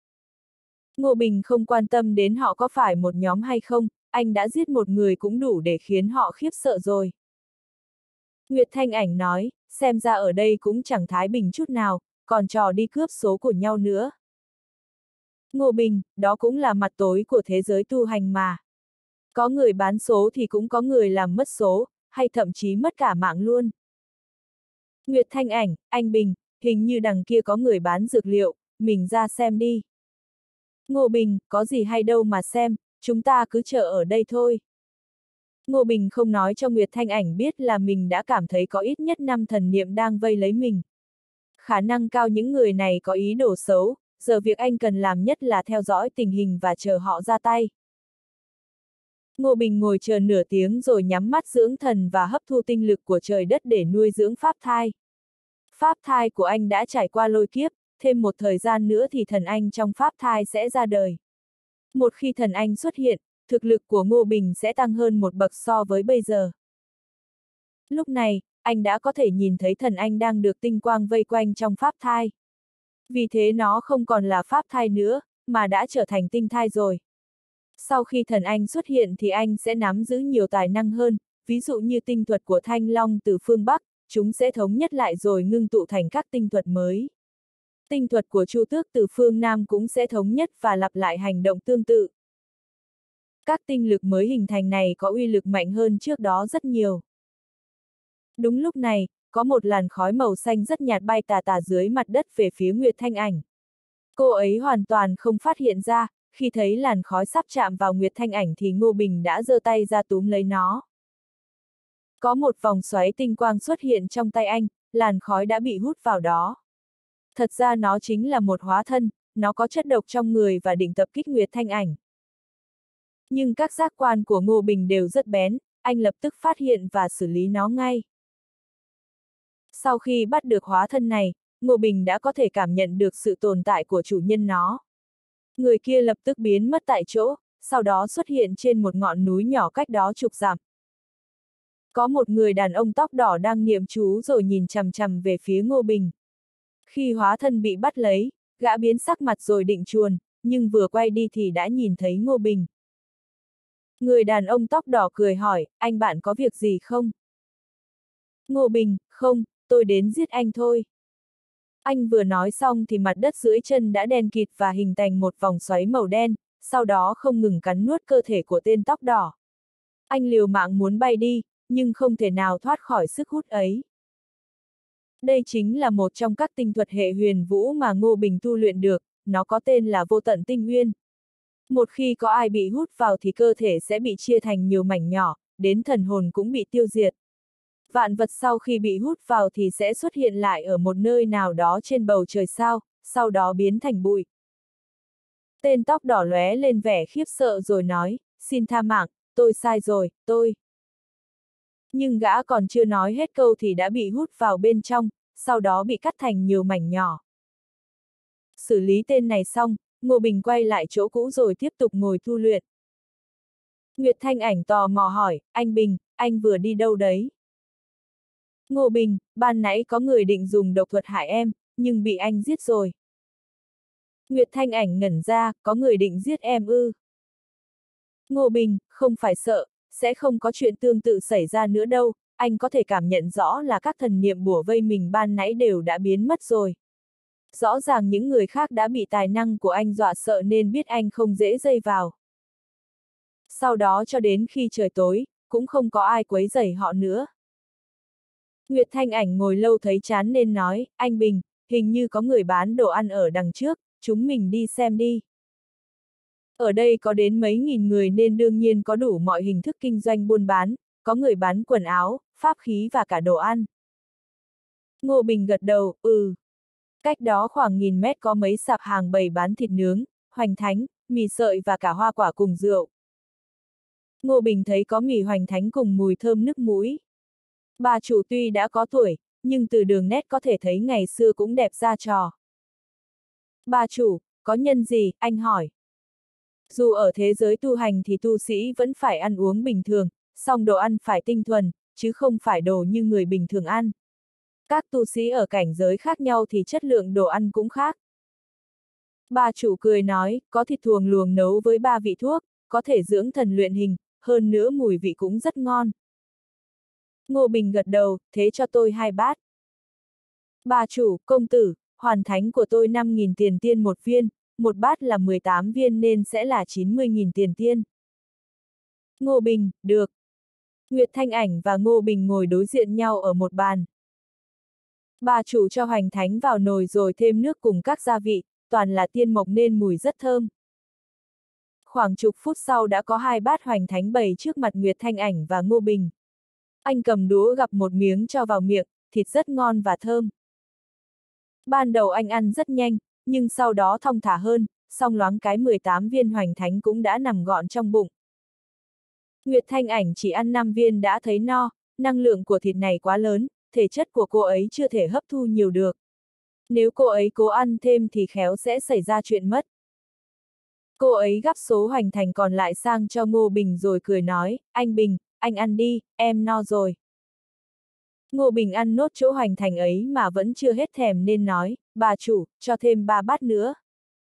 Ngô Bình không quan tâm đến họ có phải một nhóm hay không, anh đã giết một người cũng đủ để khiến họ khiếp sợ rồi. Nguyệt Thanh Ảnh nói, xem ra ở đây cũng chẳng thái bình chút nào, còn trò đi cướp số của nhau nữa. Ngô Bình, đó cũng là mặt tối của thế giới tu hành mà. Có người bán số thì cũng có người làm mất số, hay thậm chí mất cả mạng luôn. Nguyệt Thanh Ảnh, anh Bình, hình như đằng kia có người bán dược liệu, mình ra xem đi. Ngô Bình, có gì hay đâu mà xem, chúng ta cứ chờ ở đây thôi. Ngô Bình không nói cho Nguyệt Thanh Ảnh biết là mình đã cảm thấy có ít nhất 5 thần niệm đang vây lấy mình. Khả năng cao những người này có ý đồ xấu, giờ việc anh cần làm nhất là theo dõi tình hình và chờ họ ra tay. Ngô Bình ngồi chờ nửa tiếng rồi nhắm mắt dưỡng thần và hấp thu tinh lực của trời đất để nuôi dưỡng pháp thai. Pháp thai của anh đã trải qua lôi kiếp, thêm một thời gian nữa thì thần anh trong pháp thai sẽ ra đời. Một khi thần anh xuất hiện, thực lực của Ngô Bình sẽ tăng hơn một bậc so với bây giờ. Lúc này, anh đã có thể nhìn thấy thần anh đang được tinh quang vây quanh trong pháp thai. Vì thế nó không còn là pháp thai nữa, mà đã trở thành tinh thai rồi. Sau khi thần anh xuất hiện thì anh sẽ nắm giữ nhiều tài năng hơn, ví dụ như tinh thuật của Thanh Long từ phương Bắc, chúng sẽ thống nhất lại rồi ngưng tụ thành các tinh thuật mới. Tinh thuật của Chu Tước từ phương Nam cũng sẽ thống nhất và lặp lại hành động tương tự. Các tinh lực mới hình thành này có uy lực mạnh hơn trước đó rất nhiều. Đúng lúc này, có một làn khói màu xanh rất nhạt bay tà tà dưới mặt đất về phía Nguyệt Thanh Ảnh. Cô ấy hoàn toàn không phát hiện ra, khi thấy làn khói sắp chạm vào Nguyệt Thanh Ảnh thì Ngô Bình đã giơ tay ra túm lấy nó. Có một vòng xoáy tinh quang xuất hiện trong tay anh, làn khói đã bị hút vào đó. Thật ra nó chính là một hóa thân, nó có chất độc trong người và định tập kích Nguyệt Thanh Ảnh. Nhưng các giác quan của Ngô Bình đều rất bén, anh lập tức phát hiện và xử lý nó ngay. Sau khi bắt được hóa thân này, Ngô Bình đã có thể cảm nhận được sự tồn tại của chủ nhân nó. Người kia lập tức biến mất tại chỗ, sau đó xuất hiện trên một ngọn núi nhỏ cách đó chục dặm. Có một người đàn ông tóc đỏ đang niệm chú rồi nhìn chằm chằm về phía Ngô Bình. Khi hóa thân bị bắt lấy, gã biến sắc mặt rồi định chuồn, nhưng vừa quay đi thì đã nhìn thấy Ngô Bình. Người đàn ông tóc đỏ cười hỏi, anh bạn có việc gì không? Ngô Bình, không, tôi đến giết anh thôi. Anh vừa nói xong thì mặt đất dưới chân đã đen kịt và hình thành một vòng xoáy màu đen, sau đó không ngừng cắn nuốt cơ thể của tên tóc đỏ. Anh liều mạng muốn bay đi, nhưng không thể nào thoát khỏi sức hút ấy. Đây chính là một trong các tinh thuật hệ huyền vũ mà Ngô Bình tu luyện được, nó có tên là Vô Tận Tinh Nguyên. Một khi có ai bị hút vào thì cơ thể sẽ bị chia thành nhiều mảnh nhỏ, đến thần hồn cũng bị tiêu diệt. Vạn vật sau khi bị hút vào thì sẽ xuất hiện lại ở một nơi nào đó trên bầu trời sao, sau đó biến thành bụi. Tên tóc đỏ lóe lên vẻ khiếp sợ rồi nói, xin tha mạng, tôi sai rồi, tôi. Nhưng gã còn chưa nói hết câu thì đã bị hút vào bên trong, sau đó bị cắt thành nhiều mảnh nhỏ. Xử lý tên này xong, Ngô Bình quay lại chỗ cũ rồi tiếp tục ngồi tu luyện. Nguyệt Thanh Ảnh tò mò hỏi, anh Bình, anh vừa đi đâu đấy? Ngô Bình, ban nãy có người định dùng độc thuật hại em, nhưng bị anh giết rồi. Nguyệt Thanh Ảnh ngẩn ra, có người định giết em ư? Ngô Bình, không phải sợ, sẽ không có chuyện tương tự xảy ra nữa đâu, anh có thể cảm nhận rõ là các thần niệm bủa vây mình ban nãy đều đã biến mất rồi. Rõ ràng những người khác đã bị tài năng của anh dọa sợ nên biết anh không dễ dây vào. Sau đó cho đến khi trời tối, cũng không có ai quấy rầy họ nữa. Nguyệt Thanh Ảnh ngồi lâu thấy chán nên nói, anh Bình, hình như có người bán đồ ăn ở đằng trước, chúng mình đi xem đi. Ở đây có đến mấy nghìn người nên đương nhiên có đủ mọi hình thức kinh doanh buôn bán, có người bán quần áo, pháp khí và cả đồ ăn. Ngô Bình gật đầu, Cách đó khoảng 1000 mét có mấy sạp hàng bày bán thịt nướng, hoành thánh, mì sợi và cả hoa quả cùng rượu. Ngô Bình thấy có mì hoành thánh cùng mùi thơm nức mũi. Bà chủ tuy đã có tuổi, nhưng từ đường nét có thể thấy ngày xưa cũng đẹp ra trò. Bà chủ, có nhân gì, anh hỏi. Dù ở thế giới tu hành thì tu sĩ vẫn phải ăn uống bình thường, song đồ ăn phải tinh thuần, chứ không phải đồ như người bình thường ăn. Các tu sĩ ở cảnh giới khác nhau thì chất lượng đồ ăn cũng khác. Bà chủ cười nói, có thịt thuồng luồng nấu với 3 vị thuốc, có thể dưỡng thần luyện hình, hơn nữa mùi vị cũng rất ngon. Ngô Bình gật đầu, thế cho tôi 2 bát. Bà chủ, công tử, hoàn thánh của tôi 5.000 tiền tiên một viên, một bát là 18 viên nên sẽ là 90.000 tiền tiên. Ngô Bình, được. Nguyệt Thanh Ảnh và Ngô Bình ngồi đối diện nhau ở một bàn. Bà chủ cho hoành thánh vào nồi rồi thêm nước cùng các gia vị, toàn là tiên mộc nên mùi rất thơm. Khoảng chục phút sau đã có 2 bát hoành thánh bày trước mặt Nguyệt Thanh Ảnh và Ngô Bình. Anh cầm đũa gắp một miếng cho vào miệng, thịt rất ngon và thơm. Ban đầu anh ăn rất nhanh, nhưng sau đó thong thả hơn, xong loáng cái 18 viên hoành thánh cũng đã nằm gọn trong bụng. Nguyệt Thanh Ảnh chỉ ăn 5 viên đã thấy no, năng lượng của thịt này quá lớn, thể chất của cô ấy chưa thể hấp thu nhiều được. Nếu cô ấy cố ăn thêm thì khéo sẽ xảy ra chuyện mất. Cô ấy gắp số hoành thành còn lại sang cho Ngô Bình rồi cười nói, anh Bình, anh ăn đi, em no rồi. Ngô Bình ăn nốt chỗ hoành thành ấy mà vẫn chưa hết thèm nên nói, bà chủ, cho thêm 3 bát nữa.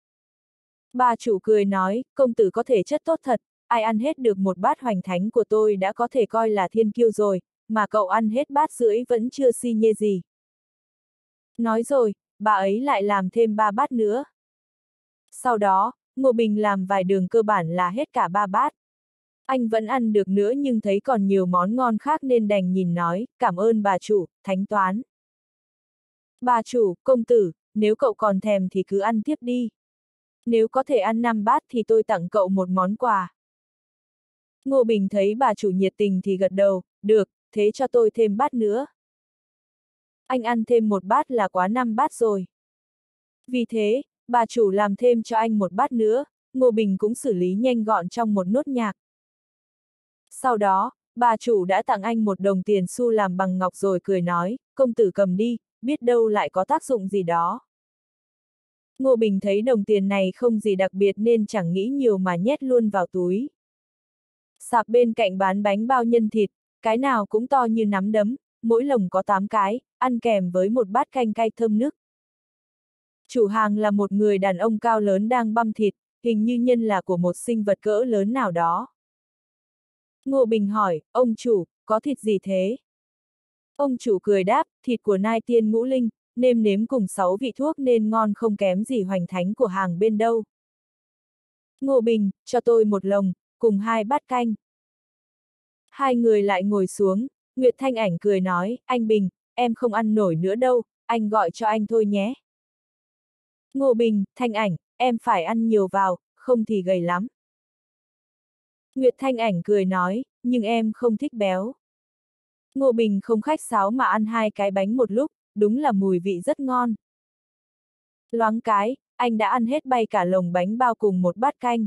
Bà chủ cười nói, công tử có thể chất tốt thật, ai ăn hết được một bát hoành thánh của tôi đã có thể coi là thiên kiêu rồi, mà cậu ăn hết bát rưỡi vẫn chưa si nhê gì. Nói rồi, bà ấy lại làm thêm 3 bát nữa. Sau đó, Ngô Bình làm vài đường cơ bản là hết cả 3 bát. Anh vẫn ăn được nữa nhưng thấy còn nhiều món ngon khác nên đành nhìn nói, cảm ơn bà chủ, thánh toán. Bà chủ, công tử, nếu cậu còn thèm thì cứ ăn tiếp đi. Nếu có thể ăn 5 bát thì tôi tặng cậu một món quà. Ngô Bình thấy bà chủ nhiệt tình thì gật đầu, được, thế cho tôi thêm bát nữa. Anh ăn thêm một bát là quá 5 bát rồi. Vì thế, bà chủ làm thêm cho anh một bát nữa, Ngô Bình cũng xử lý nhanh gọn trong một nốt nhạc. Sau đó, bà chủ đã tặng anh một đồng tiền xu làm bằng ngọc rồi cười nói, công tử cầm đi, biết đâu lại có tác dụng gì đó. Ngô Bình thấy đồng tiền này không gì đặc biệt nên chẳng nghĩ nhiều mà nhét luôn vào túi. Sạp bên cạnh bán bánh bao nhân thịt, cái nào cũng to như nắm đấm, mỗi lồng có 8 cái, ăn kèm với một bát canh cay thơm nức. Chủ hàng là một người đàn ông cao lớn đang băm thịt, hình như nhân là của một sinh vật cỡ lớn nào đó. Ngô Bình hỏi, ông chủ, có thịt gì thế? Ông chủ cười đáp, thịt của nai tiên ngũ linh, nêm nếm cùng 6 vị thuốc nên ngon không kém gì hoành thánh của hàng bên đâu. Ngô Bình, cho tôi một lồng, cùng 2 bát canh. Hai người lại ngồi xuống, Nguyệt Thanh Ảnh cười nói, anh Bình, em không ăn nổi nữa đâu, anh gọi cho anh thôi nhé. Ngô Bình, Thanh Ảnh, em phải ăn nhiều vào, không thì gầy lắm. Nguyệt Thanh Ảnh cười nói, nhưng em không thích béo. Ngô Bình không khách sáo mà ăn 2 cái bánh một lúc, đúng là mùi vị rất ngon. Loáng cái, anh đã ăn hết bay cả lồng bánh bao cùng một bát canh.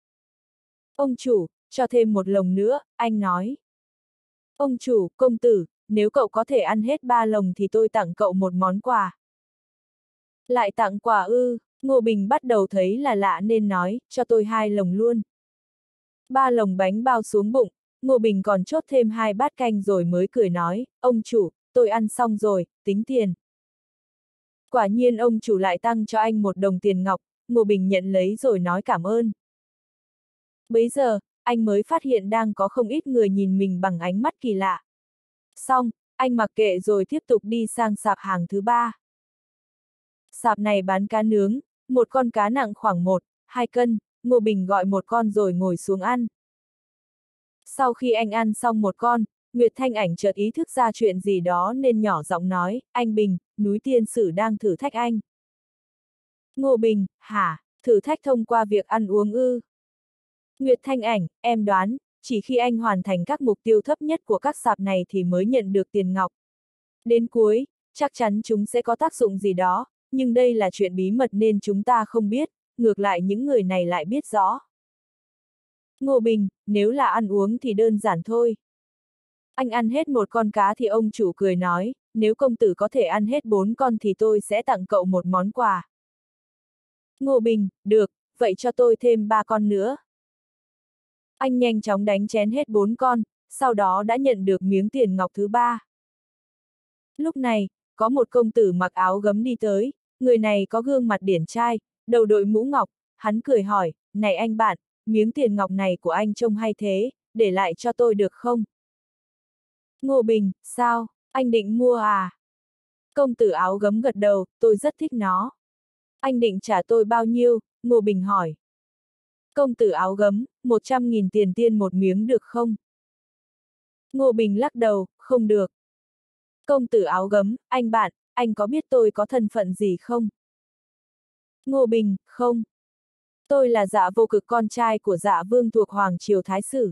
Ông chủ, cho thêm một lồng nữa, anh nói. Ông chủ, công tử, nếu cậu có thể ăn hết 3 lồng thì tôi tặng cậu một món quà. Lại tặng quà ư? Ngô Bình bắt đầu thấy là lạ nên nói, cho tôi 2 lồng luôn. 3 lồng bánh bao xuống bụng, Ngô Bình còn chốt thêm 2 bát canh rồi mới cười nói, ông chủ, tôi ăn xong rồi, tính tiền. Quả nhiên ông chủ lại tăng cho anh 1 đồng tiền ngọc, Ngô Bình nhận lấy rồi nói cảm ơn. Bấy giờ, anh mới phát hiện đang có không ít người nhìn mình bằng ánh mắt kỳ lạ. Xong, anh mặc kệ rồi tiếp tục đi sang sạp hàng thứ 3. Sạp này bán cá nướng, một con cá nặng khoảng 1-2 cân, Ngô Bình gọi một con rồi ngồi xuống ăn. Sau khi anh ăn xong một con, Nguyệt Thanh Ảnh chợt ý thức ra chuyện gì đó nên nhỏ giọng nói, anh Bình, núi tiên sử đang thử thách anh. Ngô Bình, hả, thử thách thông qua việc ăn uống ư? Nguyệt Thanh Ảnh, em đoán, chỉ khi anh hoàn thành các mục tiêu thấp nhất của các sạp này thì mới nhận được tiền ngọc. Đến cuối, chắc chắn chúng sẽ có tác dụng gì đó, nhưng đây là chuyện bí mật nên chúng ta không biết, ngược lại những người này lại biết rõ. Ngô Bình, nếu là ăn uống thì đơn giản thôi. Anh ăn hết một con cá thì ông chủ cười nói, nếu công tử có thể ăn hết 4 con thì tôi sẽ tặng cậu một món quà. Ngô Bình, được, vậy cho tôi thêm 3 con nữa. Anh nhanh chóng đánh chén hết 4 con, sau đó đã nhận được miếng tiền ngọc thứ 3. Lúc này, có một công tử mặc áo gấm đi tới, người này có gương mặt điển trai, đầu đội mũ ngọc, hắn cười hỏi, này anh bạn, miếng tiền ngọc này của anh trông hay thế, để lại cho tôi được không? Ngô Bình, sao, anh định mua à? Công tử áo gấm gật đầu, tôi rất thích nó. Anh định trả tôi bao nhiêu? Ngô Bình hỏi. Công tử áo gấm, 100.000 tiền tiên một miếng được không? Ngô Bình lắc đầu, không được. Công tử áo gấm, anh bạn, anh có biết tôi có thân phận gì không? Ngô Bình, không. Tôi là Dạ Vô Cực, con trai của Dạ Vương thuộc Hoàng Triều Thái Sử.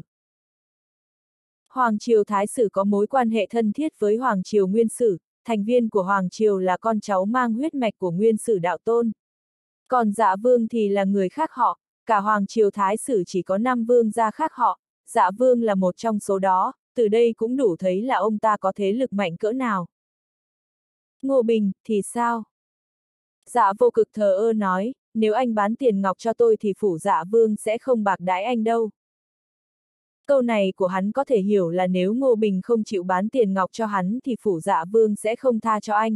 Hoàng Triều Thái Sử có mối quan hệ thân thiết với Hoàng Triều Nguyên Sử, thành viên của Hoàng Triều là con cháu mang huyết mạch của Nguyên Sử đạo tôn. Còn Dạ Vương thì là người khác họ, cả Hoàng Triều Thái Sử chỉ có 5 vương gia khác họ, Dạ Vương là một trong số đó, từ đây cũng đủ thấy là ông ta có thế lực mạnh cỡ nào. Ngô Bình, thì sao? Dạ Vô Cực thờ ơ nói, nếu anh bán tiền ngọc cho tôi thì phủ Dạ Vương sẽ không bạc đãi anh đâu. Câu này của hắn có thể hiểu là nếu Ngô Bình không chịu bán tiền ngọc cho hắn thì phủ Dạ Vương sẽ không tha cho anh.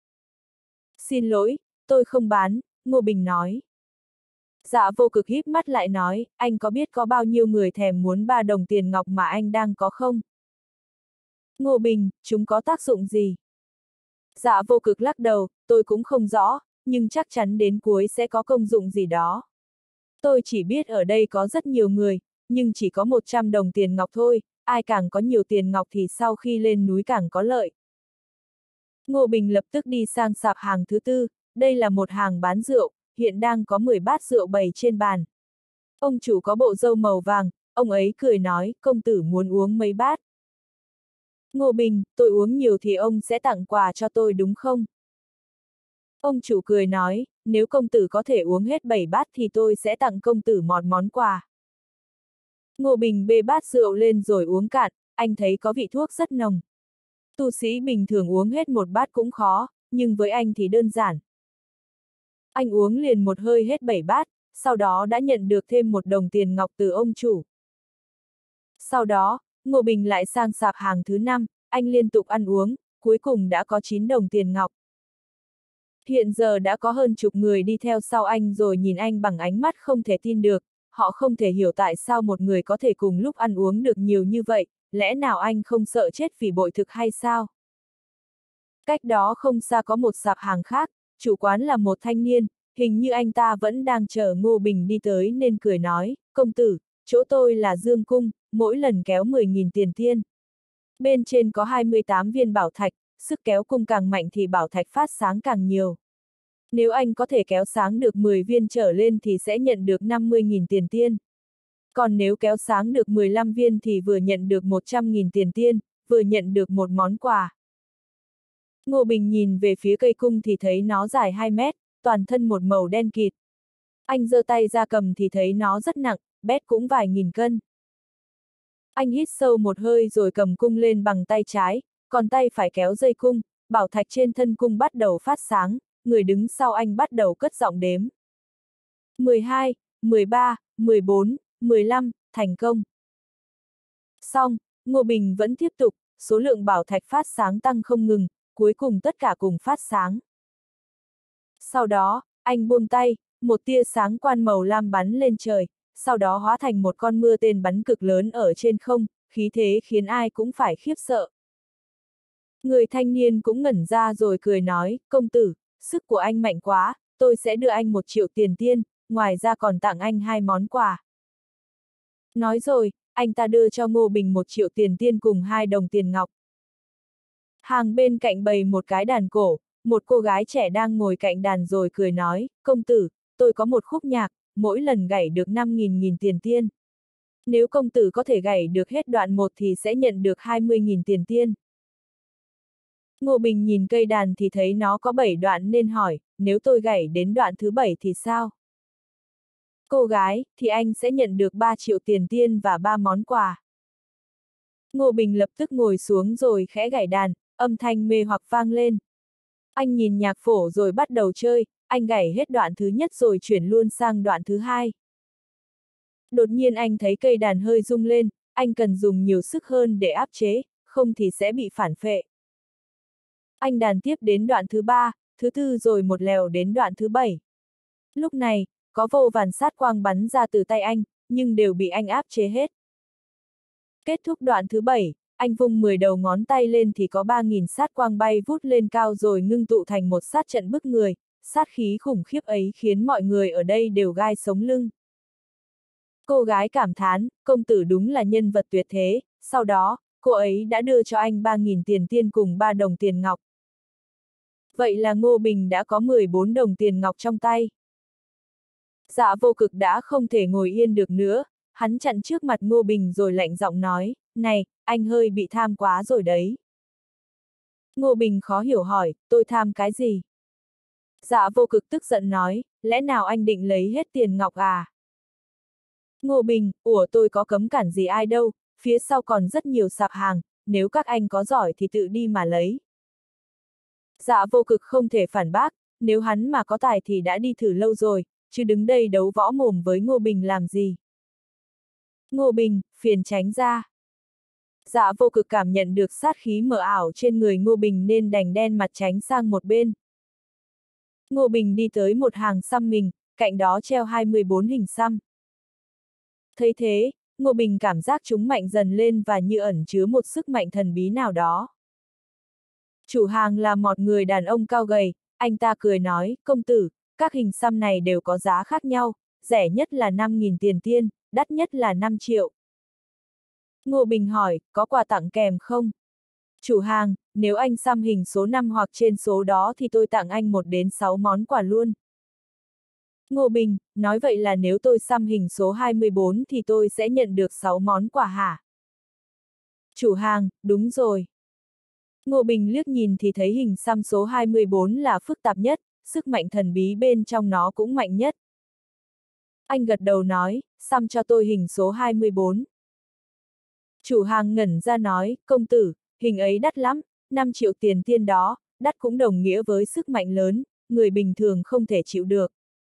Xin lỗi, tôi không bán, Ngô Bình nói. Dạ Vô Cực híp mắt lại nói, anh có biết có bao nhiêu người thèm muốn 3 đồng tiền ngọc mà anh đang có không? Ngô Bình, chúng có tác dụng gì? Dạ vô cực lắc đầu, tôi cũng không rõ, nhưng chắc chắn đến cuối sẽ có công dụng gì đó. Tôi chỉ biết ở đây có rất nhiều người, nhưng chỉ có 100 đồng tiền ngọc thôi, ai càng có nhiều tiền ngọc thì sau khi lên núi càng có lợi. Ngô Bình lập tức đi sang sạp hàng thứ tư, đây là một hàng bán rượu, hiện đang có 10 bát rượu bày trên bàn. Ông chủ có bộ râu màu vàng, ông ấy cười nói, công tử muốn uống mấy bát. Ngô Bình, tôi uống nhiều thì ông sẽ tặng quà cho tôi đúng không? Ông chủ cười nói, nếu công tử có thể uống hết 7 bát thì tôi sẽ tặng công tử một món quà. Ngô Bình bê bát rượu lên rồi uống cạn, anh thấy có vị thuốc rất nồng. Tu sĩ bình thường uống hết một bát cũng khó, nhưng với anh thì đơn giản. Anh uống liền một hơi hết 7 bát, sau đó đã nhận được thêm 1 đồng tiền ngọc từ ông chủ. Sau đó, Ngô Bình lại sang sạp hàng thứ 5, anh liên tục ăn uống, cuối cùng đã có 9 đồng tiền ngọc. Hiện giờ đã có hơn chục người đi theo sau anh rồi nhìn anh bằng ánh mắt không thể tin được, họ không thể hiểu tại sao một người có thể cùng lúc ăn uống được nhiều như vậy, lẽ nào anh không sợ chết vì bội thực hay sao? Cách đó không xa có một sạp hàng khác, chủ quán là một thanh niên, hình như anh ta vẫn đang chờ Ngô Bình đi tới nên cười nói, công tử, chỗ tôi là Dương Cung, mỗi lần kéo 10.000 tiền tiên. Bên trên có 28 viên bảo thạch, sức kéo cung càng mạnh thì bảo thạch phát sáng càng nhiều. Nếu anh có thể kéo sáng được 10 viên trở lên thì sẽ nhận được 50.000 tiền tiên. Còn nếu kéo sáng được 15 viên thì vừa nhận được 100.000 tiền tiên, vừa nhận được một món quà. Ngô Bình nhìn về phía cây cung thì thấy nó dài 2 mét, toàn thân một màu đen kịt. Anh giơ tay ra cầm thì thấy nó rất nặng, bét cũng vài nghìn cân. Anh hít sâu một hơi rồi cầm cung lên bằng tay trái, còn tay phải kéo dây cung, bảo thạch trên thân cung bắt đầu phát sáng, người đứng sau anh bắt đầu cất giọng đếm. 12, 13, 14, 15, thành công. Xong, Ngô Bình vẫn tiếp tục, số lượng bảo thạch phát sáng tăng không ngừng, cuối cùng tất cả cùng phát sáng. Sau đó, anh buông tay, một tia sáng quan màu lam bắn lên trời, sau đó hóa thành một con mưa tên bắn cực lớn ở trên không, khí thế khiến ai cũng phải khiếp sợ. Người thanh niên cũng ngẩn ra rồi cười nói, công tử, sức của anh mạnh quá, tôi sẽ đưa anh 1 triệu tiền tiên, ngoài ra còn tặng anh 2 món quà. Nói rồi, anh ta đưa cho Ngô Bình 1 triệu tiền tiên cùng 2 đồng tiền ngọc. Hàng bên cạnh bày một cái đàn cổ, một cô gái trẻ đang ngồi cạnh đàn rồi cười nói, công tử, tôi có một khúc nhạc, mỗi lần gảy được 5.000 tiền tiên. Nếu công tử có thể gảy được hết đoạn 1 thì sẽ nhận được 20.000 tiền tiên. Ngô Bình nhìn cây đàn thì thấy nó có 7 đoạn nên hỏi, nếu tôi gảy đến đoạn thứ 7 thì sao? Cô gái, thì anh sẽ nhận được 3 triệu tiền tiên và 3 món quà. Ngô Bình lập tức ngồi xuống rồi khẽ gảy đàn, âm thanh mê hoặc vang lên. Anh nhìn nhạc phổ rồi bắt đầu chơi, anh gảy hết đoạn thứ nhất rồi chuyển luôn sang đoạn thứ 2. Đột nhiên anh thấy cây đàn hơi rung lên, anh cần dùng nhiều sức hơn để áp chế, không thì sẽ bị phản phệ. Anh đàn tiếp đến đoạn thứ 3, thứ 4 rồi một lèo đến đoạn thứ 7. Lúc này, có vô vàn sát quang bắn ra từ tay anh, nhưng đều bị anh áp chế hết. Kết thúc đoạn thứ 7, anh vung 10 đầu ngón tay lên thì có 3.000 sát quang bay vút lên cao rồi ngưng tụ thành một sát trận bức người, sát khí khủng khiếp ấy khiến mọi người ở đây đều gai sống lưng. Cô gái cảm thán, công tử đúng là nhân vật tuyệt thế, sau đó, cô ấy đã đưa cho anh 3.000 tiền tiên cùng 3 đồng tiền ngọc. Vậy là Ngô Bình đã có 14 đồng tiền ngọc trong tay. Dạ vô cực đã không thể ngồi yên được nữa, hắn chặn trước mặt Ngô Bình rồi lạnh giọng nói, này, anh hơi bị tham quá rồi đấy. Ngô Bình khó hiểu hỏi, tôi tham cái gì? Dạ vô cực tức giận nói, lẽ nào anh định lấy hết tiền ngọc à? Ngô Bình, ủa tôi có cấm cản gì ai đâu, phía sau còn rất nhiều sạp hàng, nếu các anh có giỏi thì tự đi mà lấy. Dạ vô cực không thể phản bác, nếu hắn mà có tài thì đã đi thử lâu rồi, chứ đứng đây đấu võ mồm với Ngô Bình làm gì. Ngô Bình, phiền tránh ra. Dạ vô cực cảm nhận được sát khí mờ ảo trên người Ngô Bình nên đành đen mặt tránh sang một bên. Ngô Bình đi tới một hàng xăm mình, cạnh đó treo 24 hình xăm. Thấy thế, Ngô Bình cảm giác chúng mạnh dần lên và như ẩn chứa một sức mạnh thần bí nào đó. Chủ hàng là một người đàn ông cao gầy, anh ta cười nói, công tử, các hình xăm này đều có giá khác nhau, rẻ nhất là 5.000 tiền tiên, đắt nhất là 5 triệu. Ngô Bình hỏi, có quà tặng kèm không? Chủ hàng, nếu anh xăm hình số 5 hoặc trên số đó thì tôi tặng anh 1 đến 6 món quà luôn. Ngô Bình, nói vậy là nếu tôi xăm hình số 24 thì tôi sẽ nhận được 6 món quà hả? Chủ hàng, đúng rồi. Ngô Bình liếc nhìn thì thấy hình xăm số 24 là phức tạp nhất, sức mạnh thần bí bên trong nó cũng mạnh nhất. Anh gật đầu nói, xăm cho tôi hình số 24. Chủ hàng ngẩn ra nói, công tử, hình ấy đắt lắm, 5 triệu tiền tiên đó, đắt cũng đồng nghĩa với sức mạnh lớn, người bình thường không thể chịu được.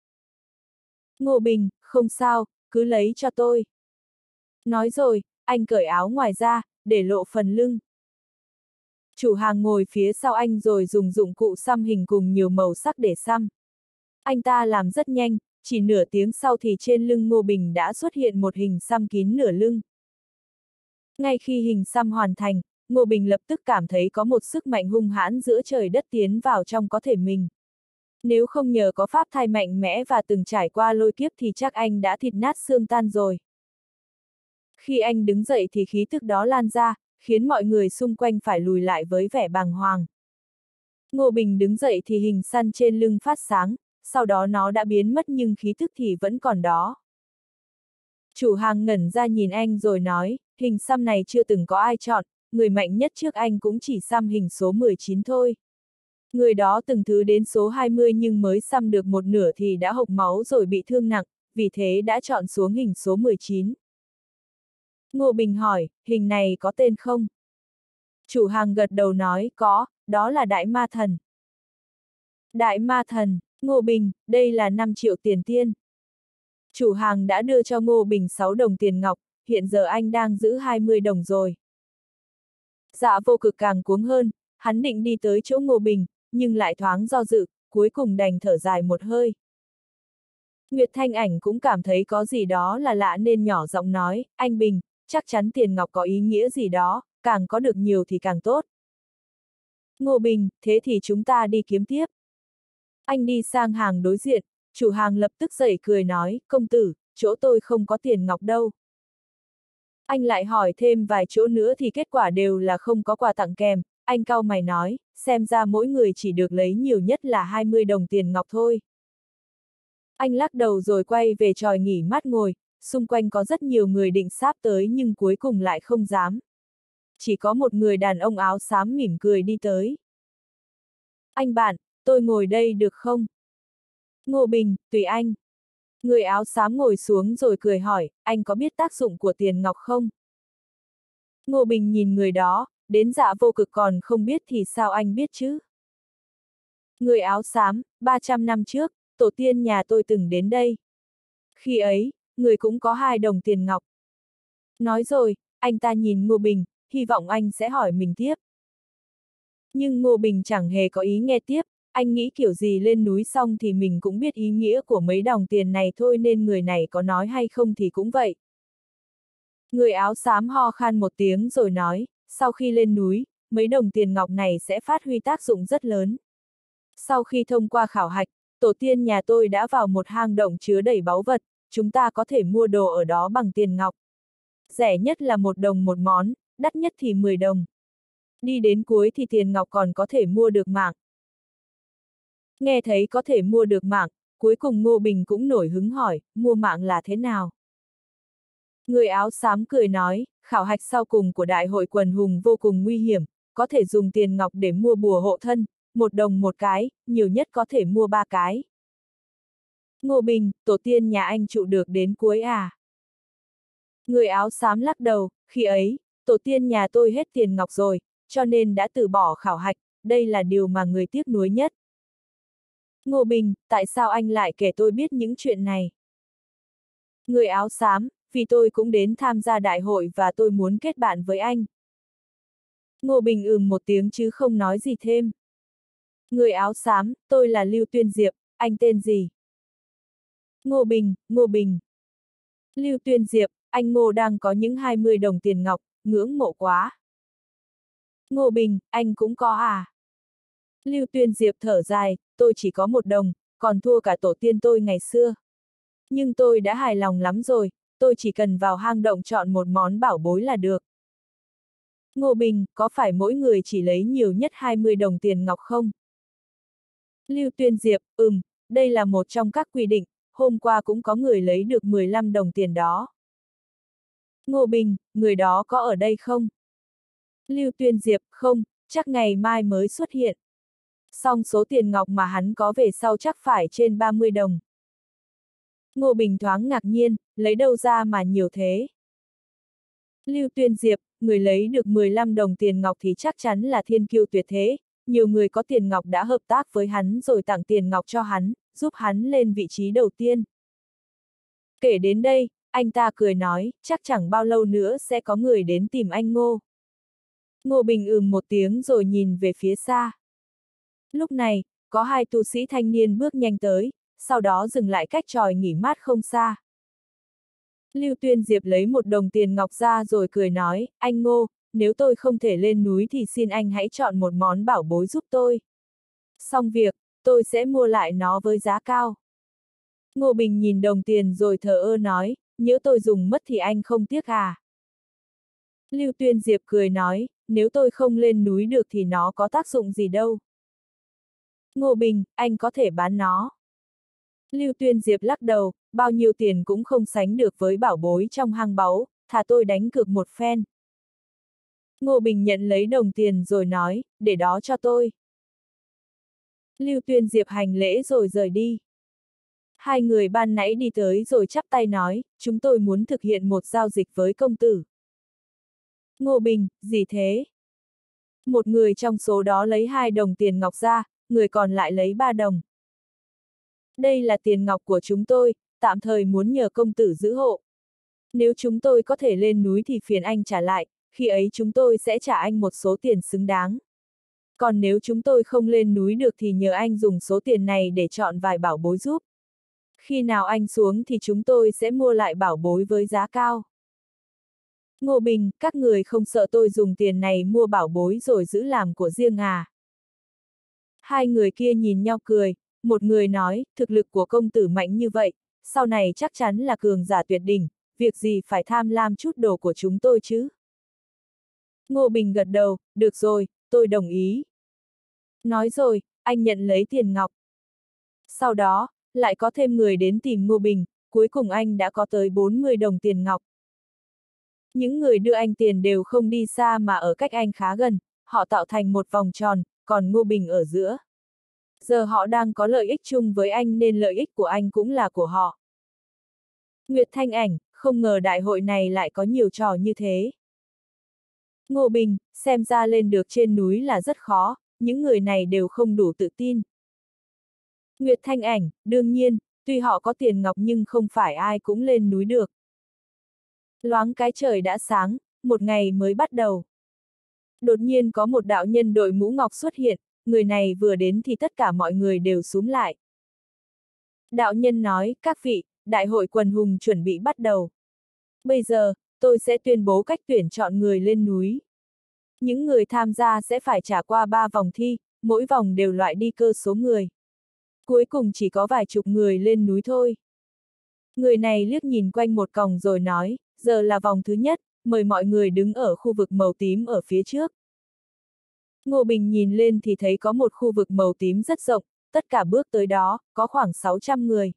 Ngô Bình, không sao, cứ lấy cho tôi. Nói rồi, anh cởi áo ngoài ra, để lộ phần lưng. Chủ hàng ngồi phía sau anh rồi dùng dụng cụ xăm hình cùng nhiều màu sắc để xăm. Anh ta làm rất nhanh, chỉ nửa tiếng sau thì trên lưng Ngô Bình đã xuất hiện một hình xăm kín nửa lưng. Ngay khi hình xăm hoàn thành, Ngô Bình lập tức cảm thấy có một sức mạnh hung hãn giữa trời đất tiến vào trong cơ thể mình. Nếu không nhờ có pháp thai mạnh mẽ và từng trải qua lôi kiếp thì chắc anh đã thịt nát xương tan rồi. Khi anh đứng dậy thì khí tức đó lan ra, khiến mọi người xung quanh phải lùi lại với vẻ bàng hoàng. Ngô Bình đứng dậy thì hình xăm trên lưng phát sáng, sau đó nó đã biến mất nhưng khí tức thì vẫn còn đó. Chủ hàng ngẩn ra nhìn anh rồi nói, hình xăm này chưa từng có ai chọn, người mạnh nhất trước anh cũng chỉ xăm hình số 19 thôi. Người đó từng thứ đến số 20 nhưng mới xăm được một nửa thì đã hộc máu rồi bị thương nặng, vì thế đã chọn xuống hình số 19. Ngô Bình hỏi, hình này có tên không? Chủ hàng gật đầu nói, có, đó là Đại Ma Thần. Đại Ma Thần, Ngô Bình, đây là 5 triệu tiền tiên. Chủ hàng đã đưa cho Ngô Bình 6 đồng tiền ngọc, hiện giờ anh đang giữ 20 đồng rồi. Dạ vô cực càng cuống hơn, hắn định đi tới chỗ Ngô Bình, nhưng lại thoáng do dự, cuối cùng đành thở dài một hơi. Nguyệt Thanh Ảnh cũng cảm thấy có gì đó là lạ nên nhỏ giọng nói, anh Bình, chắc chắn tiền ngọc có ý nghĩa gì đó, càng có được nhiều thì càng tốt. Ngô Bình, thế thì chúng ta đi kiếm tiếp. Anh đi sang hàng đối diện, chủ hàng lập tức dậy cười nói, công tử, chỗ tôi không có tiền ngọc đâu. Anh lại hỏi thêm vài chỗ nữa thì kết quả đều là không có quà tặng kèm, anh cau mày nói, xem ra mỗi người chỉ được lấy nhiều nhất là 20 đồng tiền ngọc thôi. Anh lắc đầu rồi quay về tròi nghỉ mát ngồi, xung quanh có rất nhiều người định sáp tới nhưng cuối cùng lại không dám. Chỉ có một người đàn ông áo xám mỉm cười đi tới. Anh bạn, tôi ngồi đây được không? Ngô Bình, tùy anh. Người áo xám ngồi xuống rồi cười hỏi, anh có biết tác dụng của tiền ngọc không? Ngô Bình nhìn người đó, đến Dạ Vô Cực còn không biết thì sao anh biết chứ? Người áo xám, 300 năm trước, tổ tiên nhà tôi từng đến đây. Khi ấy, người cũng có 2 đồng tiền ngọc. Nói rồi, anh ta nhìn Ngô Bình, hy vọng anh sẽ hỏi mình tiếp. Nhưng Ngô Bình chẳng hề có ý nghe tiếp, anh nghĩ kiểu gì lên núi xong thì mình cũng biết ý nghĩa của mấy đồng tiền này thôi nên người này có nói hay không thì cũng vậy. Người áo xám ho khan một tiếng rồi nói, sau khi lên núi, mấy đồng tiền ngọc này sẽ phát huy tác dụng rất lớn. Sau khi thông qua khảo hạch, tổ tiên nhà tôi đã vào một hang động chứa đầy báu vật, chúng ta có thể mua đồ ở đó bằng tiền ngọc. Rẻ nhất là 1 đồng một món, đắt nhất thì 10 đồng. Đi đến cuối thì tiền ngọc còn có thể mua được mạng. Nghe thấy có thể mua được mạng, cuối cùng Ngô Bình cũng nổi hứng hỏi, mua mạng là thế nào? Người áo xám cười nói, khảo hạch sau cùng của đại hội quần hùng vô cùng nguy hiểm, có thể dùng tiền ngọc để mua bùa hộ thân, 1 đồng một cái, nhiều nhất có thể mua 3 cái. Ngô Bình, tổ tiên nhà anh trụ được đến cuối à? Người áo xám lắc đầu, khi ấy, tổ tiên nhà tôi hết tiền ngọc rồi, cho nên đã từ bỏ khảo hạch, đây là điều mà người tiếc nuối nhất. Ngô Bình, tại sao anh lại kể tôi biết những chuyện này? Người áo xám, vì tôi cũng đến tham gia đại hội và tôi muốn kết bạn với anh. Ngô Bình một tiếng chứ không nói gì thêm. Người áo xám, tôi là Lưu Tuyên Diệp, anh tên gì? Ngô Bình, Ngô Bình. Lưu Tuyên Diệp, anh Ngô đang có những 20 đồng tiền ngọc, ngưỡng mộ quá. Ngô Bình, anh cũng có à? Lưu Tuyên Diệp thở dài, tôi chỉ có 1 đồng, còn thua cả tổ tiên tôi ngày xưa. Nhưng tôi đã hài lòng lắm rồi, tôi chỉ cần vào hang động chọn một món bảo bối là được. Ngô Bình, có phải mỗi người chỉ lấy nhiều nhất 20 đồng tiền ngọc không? Lưu Tuyên Diệp, đây là một trong các quy định, hôm qua cũng có người lấy được 15 đồng tiền đó. Ngô Bình, người đó có ở đây không? Lưu Tuyên Diệp, không, chắc ngày mai mới xuất hiện. Song số tiền ngọc mà hắn có về sau chắc phải trên 30 đồng. Ngô Bình thoáng ngạc nhiên, lấy đâu ra mà nhiều thế? Lưu Tuyên Diệp, người lấy được 15 đồng tiền ngọc thì chắc chắn là thiên kiêu tuyệt thế, nhiều người có tiền ngọc đã hợp tác với hắn rồi tặng tiền ngọc cho hắn, giúp hắn lên vị trí đầu tiên. Kể đến đây, anh ta cười nói, chắc chẳng bao lâu nữa sẽ có người đến tìm anh Ngô. Ngô Bình một tiếng rồi nhìn về phía xa. Lúc này, có 2 tu sĩ thanh niên bước nhanh tới, sau đó dừng lại cách chòi nghỉ mát không xa. Lưu Tuyên Diệp lấy 1 đồng tiền ngọc ra rồi cười nói, anh Ngô, nếu tôi không thể lên núi thì xin anh hãy chọn một món bảo bối giúp tôi. Xong việc, tôi sẽ mua lại nó với giá cao. Ngô Bình nhìn đồng tiền rồi thờ ơ nói, nhỡ tôi dùng mất thì anh không tiếc à? Lưu Tuyên Diệp cười nói, nếu tôi không lên núi được thì nó có tác dụng gì đâu. Ngô Bình, anh có thể bán nó. Lưu Tuyên Diệp lắc đầu, bao nhiêu tiền cũng không sánh được với bảo bối trong hang báu, thà tôi đánh cược một phen. Ngô Bình nhận lấy đồng tiền rồi nói, để đó cho tôi. Lưu Tuyên Diệp hành lễ rồi rời đi. 2 người ban nãy đi tới rồi chắp tay nói, chúng tôi muốn thực hiện một giao dịch với công tử. Ngô Bình, gì thế? Một người trong số đó lấy 2 đồng tiền ngọc ra, người còn lại lấy 3 đồng. Đây là tiền ngọc của chúng tôi, tạm thời muốn nhờ công tử giữ hộ. Nếu chúng tôi có thể lên núi thì phiền anh trả lại, khi ấy chúng tôi sẽ trả anh một số tiền xứng đáng. Còn nếu chúng tôi không lên núi được thì nhờ anh dùng số tiền này để chọn vài bảo bối giúp. Khi nào anh xuống thì chúng tôi sẽ mua lại bảo bối với giá cao. Ngô Bình, các người không sợ tôi dùng tiền này mua bảo bối rồi giữ làm của riêng à? 2 người kia nhìn nhau cười, một người nói, thực lực của công tử mạnh như vậy, sau này chắc chắn là cường giả tuyệt đỉnh, việc gì phải tham lam chút đồ của chúng tôi chứ? Ngô Bình gật đầu, được rồi, tôi đồng ý. Nói rồi, anh nhận lấy tiền ngọc. Sau đó, lại có thêm người đến tìm Ngô Bình, cuối cùng anh đã có tới 40 đồng tiền ngọc. Những người đưa anh tiền đều không đi xa mà ở cách anh khá gần, họ tạo thành một vòng tròn, còn Ngô Bình ở giữa. Giờ họ đang có lợi ích chung với anh nên lợi ích của anh cũng là của họ. Nguyệt Thanh Ảnh, không ngờ đại hội này lại có nhiều trò như thế. Ngô Bình, xem ra lên được trên núi là rất khó, những người này đều không đủ tự tin. Nguyệt Thanh Ảnh, đương nhiên, tuy họ có tiền ngọc nhưng không phải ai cũng lên núi được. Loáng cái trời đã sáng, một ngày mới bắt đầu. Đột nhiên có một đạo nhân đội mũ ngọc xuất hiện, người này vừa đến thì tất cả mọi người đều xúm lại. Đạo nhân nói, các vị, đại hội quần hùng chuẩn bị bắt đầu. Bây giờ, tôi sẽ tuyên bố cách tuyển chọn người lên núi. Những người tham gia sẽ phải trải qua 3 vòng thi, mỗi vòng đều loại đi cơ số người. Cuối cùng chỉ có vài chục người lên núi thôi. Người này liếc nhìn quanh một còng rồi nói, giờ là vòng thứ nhất, mời mọi người đứng ở khu vực màu tím ở phía trước. Ngô Bình nhìn lên thì thấy có một khu vực màu tím rất rộng, tất cả bước tới đó, có khoảng 600 người.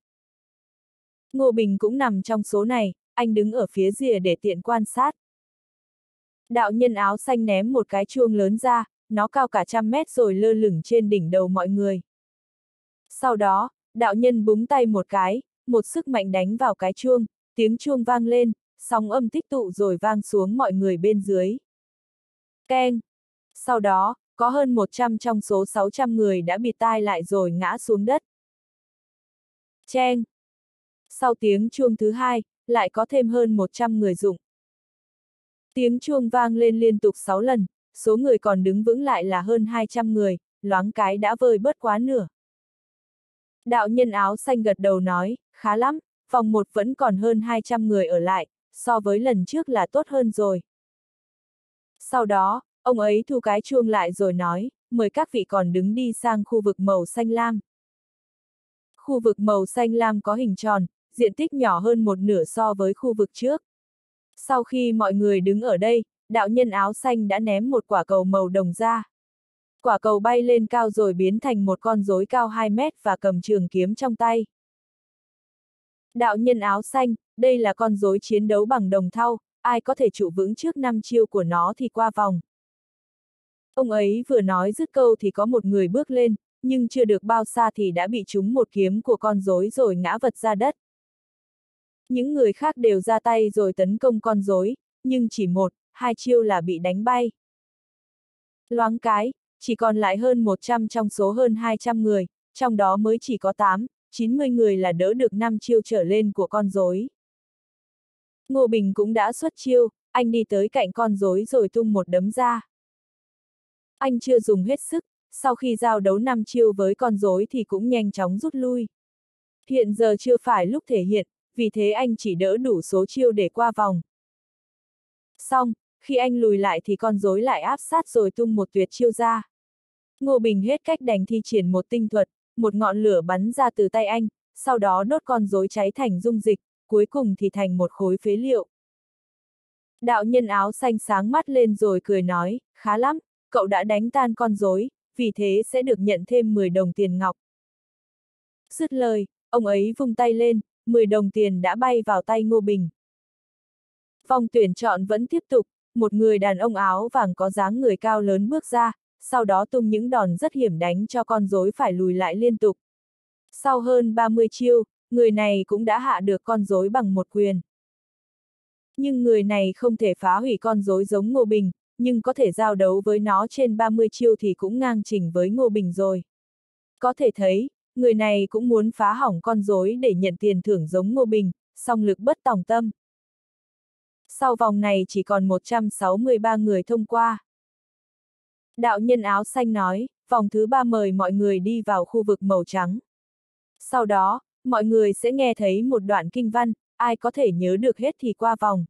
Ngô Bình cũng nằm trong số này, anh đứng ở phía rìa để tiện quan sát. Đạo nhân áo xanh ném một cái chuông lớn ra, nó cao cả 100 mét rồi lơ lửng trên đỉnh đầu mọi người. Sau đó, đạo nhân búng tay một cái, một sức mạnh đánh vào cái chuông, tiếng chuông vang lên, sóng âm tích tụ rồi vang xuống mọi người bên dưới. Keng! Sau đó, có hơn 100 trong số 600 người đã bịt tai lại rồi ngã xuống đất. Cheng! Sau tiếng chuông thứ hai, lại có thêm hơn 100 người rụng. Tiếng chuông vang lên liên tục 6 lần, số người còn đứng vững lại là hơn 200 người, loáng cái đã vơi bớt quá nửa. Đạo nhân áo xanh gật đầu nói, khá lắm, vòng 1 vẫn còn hơn 200 người ở lại, so với lần trước là tốt hơn rồi. Sau đó, ông ấy thu cái chuông lại rồi nói, mời các vị còn đứng đi sang khu vực màu xanh lam. Khu vực màu xanh lam có hình tròn, diện tích nhỏ hơn một nửa so với khu vực trước. Sau khi mọi người đứng ở đây, đạo nhân áo xanh đã ném một quả cầu màu đồng ra. Quả cầu bay lên cao rồi biến thành một con rối cao 2 mét và cầm trường kiếm trong tay. Đạo nhân áo xanh, đây là con rối chiến đấu bằng đồng thau, ai có thể trụ vững trước 5 chiêu của nó thì qua vòng. Ông ấy vừa nói dứt câu thì có một người bước lên, nhưng chưa được bao xa thì đã bị trúng một kiếm của con rối rồi ngã vật ra đất. Những người khác đều ra tay rồi tấn công con rối, nhưng chỉ một, hai chiêu là bị đánh bay. Loáng cái, chỉ còn lại hơn 100 trong số hơn 200 người, trong đó mới chỉ có 8, 90 người là đỡ được 5 chiêu trở lên của con rối. Ngô Bình cũng đã xuất chiêu, anh đi tới cạnh con rối rồi tung một đấm ra. Anh chưa dùng hết sức, sau khi giao đấu 5 chiêu với con rối thì cũng nhanh chóng rút lui. Hiện giờ chưa phải lúc thể hiện, vì thế anh chỉ đỡ đủ số chiêu để qua vòng. Xong, khi anh lùi lại thì con rối lại áp sát rồi tung một tuyệt chiêu ra. Ngô Bình hết cách đành thi triển một tinh thuật, một ngọn lửa bắn ra từ tay anh, sau đó đốt con rối cháy thành dung dịch, cuối cùng thì thành một khối phế liệu. Đạo nhân áo xanh sáng mắt lên rồi cười nói, khá lắm, cậu đã đánh tan con rối, vì thế sẽ được nhận thêm 10 đồng tiền ngọc. Dứt lời, ông ấy vung tay lên, 10 đồng tiền đã bay vào tay Ngô Bình. Vòng tuyển chọn vẫn tiếp tục, một người đàn ông áo vàng có dáng người cao lớn bước ra, sau đó tung những đòn rất hiểm đánh cho con rối phải lùi lại liên tục. Sau hơn 30 chiêu, người này cũng đã hạ được con rối bằng một quyền. Nhưng người này không thể phá hủy con rối giống Ngô Bình, nhưng có thể giao đấu với nó trên 30 chiêu thì cũng ngang trình với Ngô Bình rồi. Có thể thấy, người này cũng muốn phá hỏng con rối để nhận tiền thưởng giống Ngô Bình, song lực bất tòng tâm. Sau vòng này chỉ còn 163 người thông qua. Đạo nhân áo xanh nói, vòng thứ 3 mời mọi người đi vào khu vực màu trắng. Sau đó, mọi người sẽ nghe thấy một đoạn kinh văn, ai có thể nhớ được hết thì qua vòng.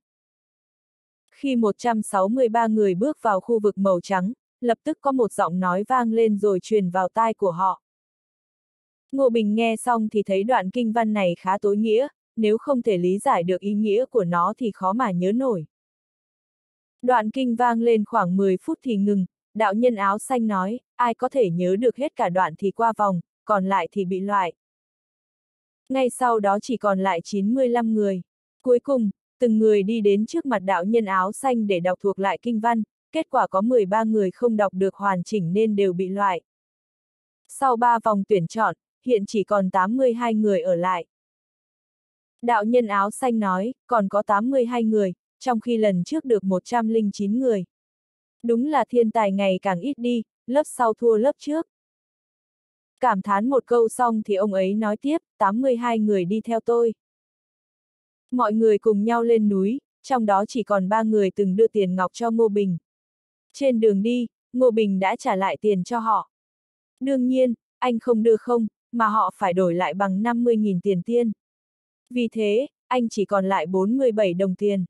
Khi 163 người bước vào khu vực màu trắng, lập tức có một giọng nói vang lên rồi truyền vào tai của họ. Ngô Bình nghe xong thì thấy đoạn kinh văn này khá tối nghĩa, nếu không thể lý giải được ý nghĩa của nó thì khó mà nhớ nổi. Đoạn kinh vang lên khoảng 10 phút thì ngừng, đạo nhân áo xanh nói, ai có thể nhớ được hết cả đoạn thì qua vòng, còn lại thì bị loại. Ngay sau đó chỉ còn lại 95 người. Cuối cùng, từng người đi đến trước mặt đạo nhân áo xanh để đọc thuộc lại kinh văn, kết quả có 13 người không đọc được hoàn chỉnh nên đều bị loại. Sau 3 vòng tuyển chọn, hiện chỉ còn 82 người ở lại. Đạo nhân áo xanh nói, còn có 82 người, trong khi lần trước được 109 người. Đúng là thiên tài ngày càng ít đi, lớp sau thua lớp trước. Cảm thán một câu xong thì ông ấy nói tiếp, 82 người đi theo tôi. Mọi người cùng nhau lên núi, trong đó chỉ còn 3 người từng đưa tiền ngọc cho Ngô Bình. Trên đường đi, Ngô Bình đã trả lại tiền cho họ. Đương nhiên, anh không đưa không, mà họ phải đổi lại bằng 50.000 tiền tiên. Vì thế, anh chỉ còn lại 47 đồng tiền.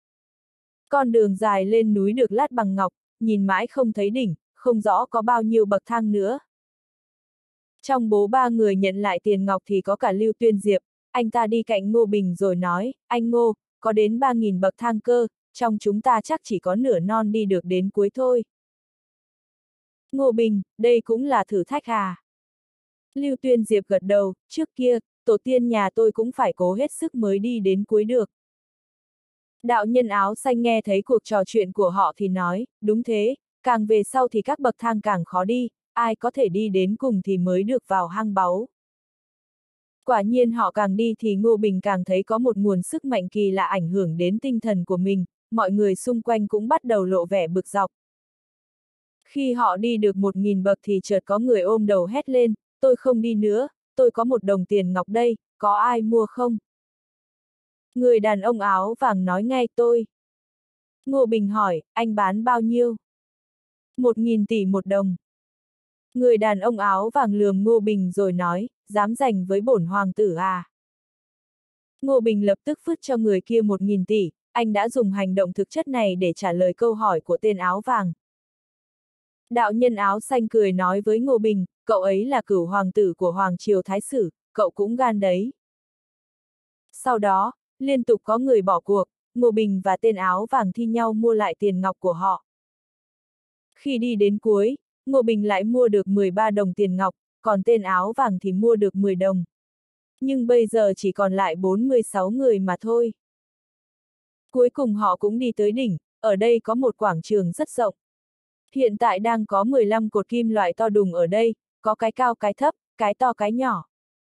Con đường dài lên núi được lát bằng ngọc, nhìn mãi không thấy đỉnh, không rõ có bao nhiêu bậc thang nữa. Trong bố 3 người nhận lại tiền ngọc thì có cả Lưu Tuyên Diệp, anh ta đi cạnh Ngô Bình rồi nói, anh Ngô, có đến 3.000 bậc thang cơ, trong chúng ta chắc chỉ có nửa non đi được đến cuối thôi. Ngô Bình, đây cũng là thử thách à? Lưu Tuyên Diệp gật đầu, trước kia, tổ tiên nhà tôi cũng phải cố hết sức mới đi đến cuối được. Đạo nhân áo xanh nghe thấy cuộc trò chuyện của họ thì nói, đúng thế, càng về sau thì các bậc thang càng khó đi, ai có thể đi đến cùng thì mới được vào hang báu. Quả nhiên họ càng đi thì Ngô Bình càng thấy có một nguồn sức mạnh kỳ lạ ảnh hưởng đến tinh thần của mình, mọi người xung quanh cũng bắt đầu lộ vẻ bực dọc. Khi họ đi được 1.000 bậc thì chợt có người ôm đầu hét lên, tôi không đi nữa, tôi có 1 đồng tiền ngọc đây, có ai mua không? Người đàn ông áo vàng nói ngay tôi. Ngô Bình hỏi, anh bán bao nhiêu? 1.000 tỷ 1 đồng. Người đàn ông áo vàng lườm Ngô Bình rồi nói, dám giành với bổn hoàng tử à? Ngô Bình lập tức phứt cho người kia 1.000 tỷ, anh đã dùng hành động thực chất này để trả lời câu hỏi của tên áo vàng. Đạo nhân áo xanh cười nói với Ngô Bình, cậu ấy là cửu hoàng tử của Hoàng Triều Thái Sử, cậu cũng gan đấy. Sau đó, liên tục có người bỏ cuộc, Ngô Bình và tên áo vàng thi nhau mua lại tiền ngọc của họ. Khi đi đến cuối, Ngô Bình lại mua được 13 đồng tiền ngọc, còn tên áo vàng thì mua được 10 đồng. Nhưng bây giờ chỉ còn lại 46 người mà thôi. Cuối cùng họ cũng đi tới đỉnh, ở đây có một quảng trường rất rộng. Hiện tại đang có 15 cột kim loại to đùng ở đây, có cái cao cái thấp, cái to cái nhỏ.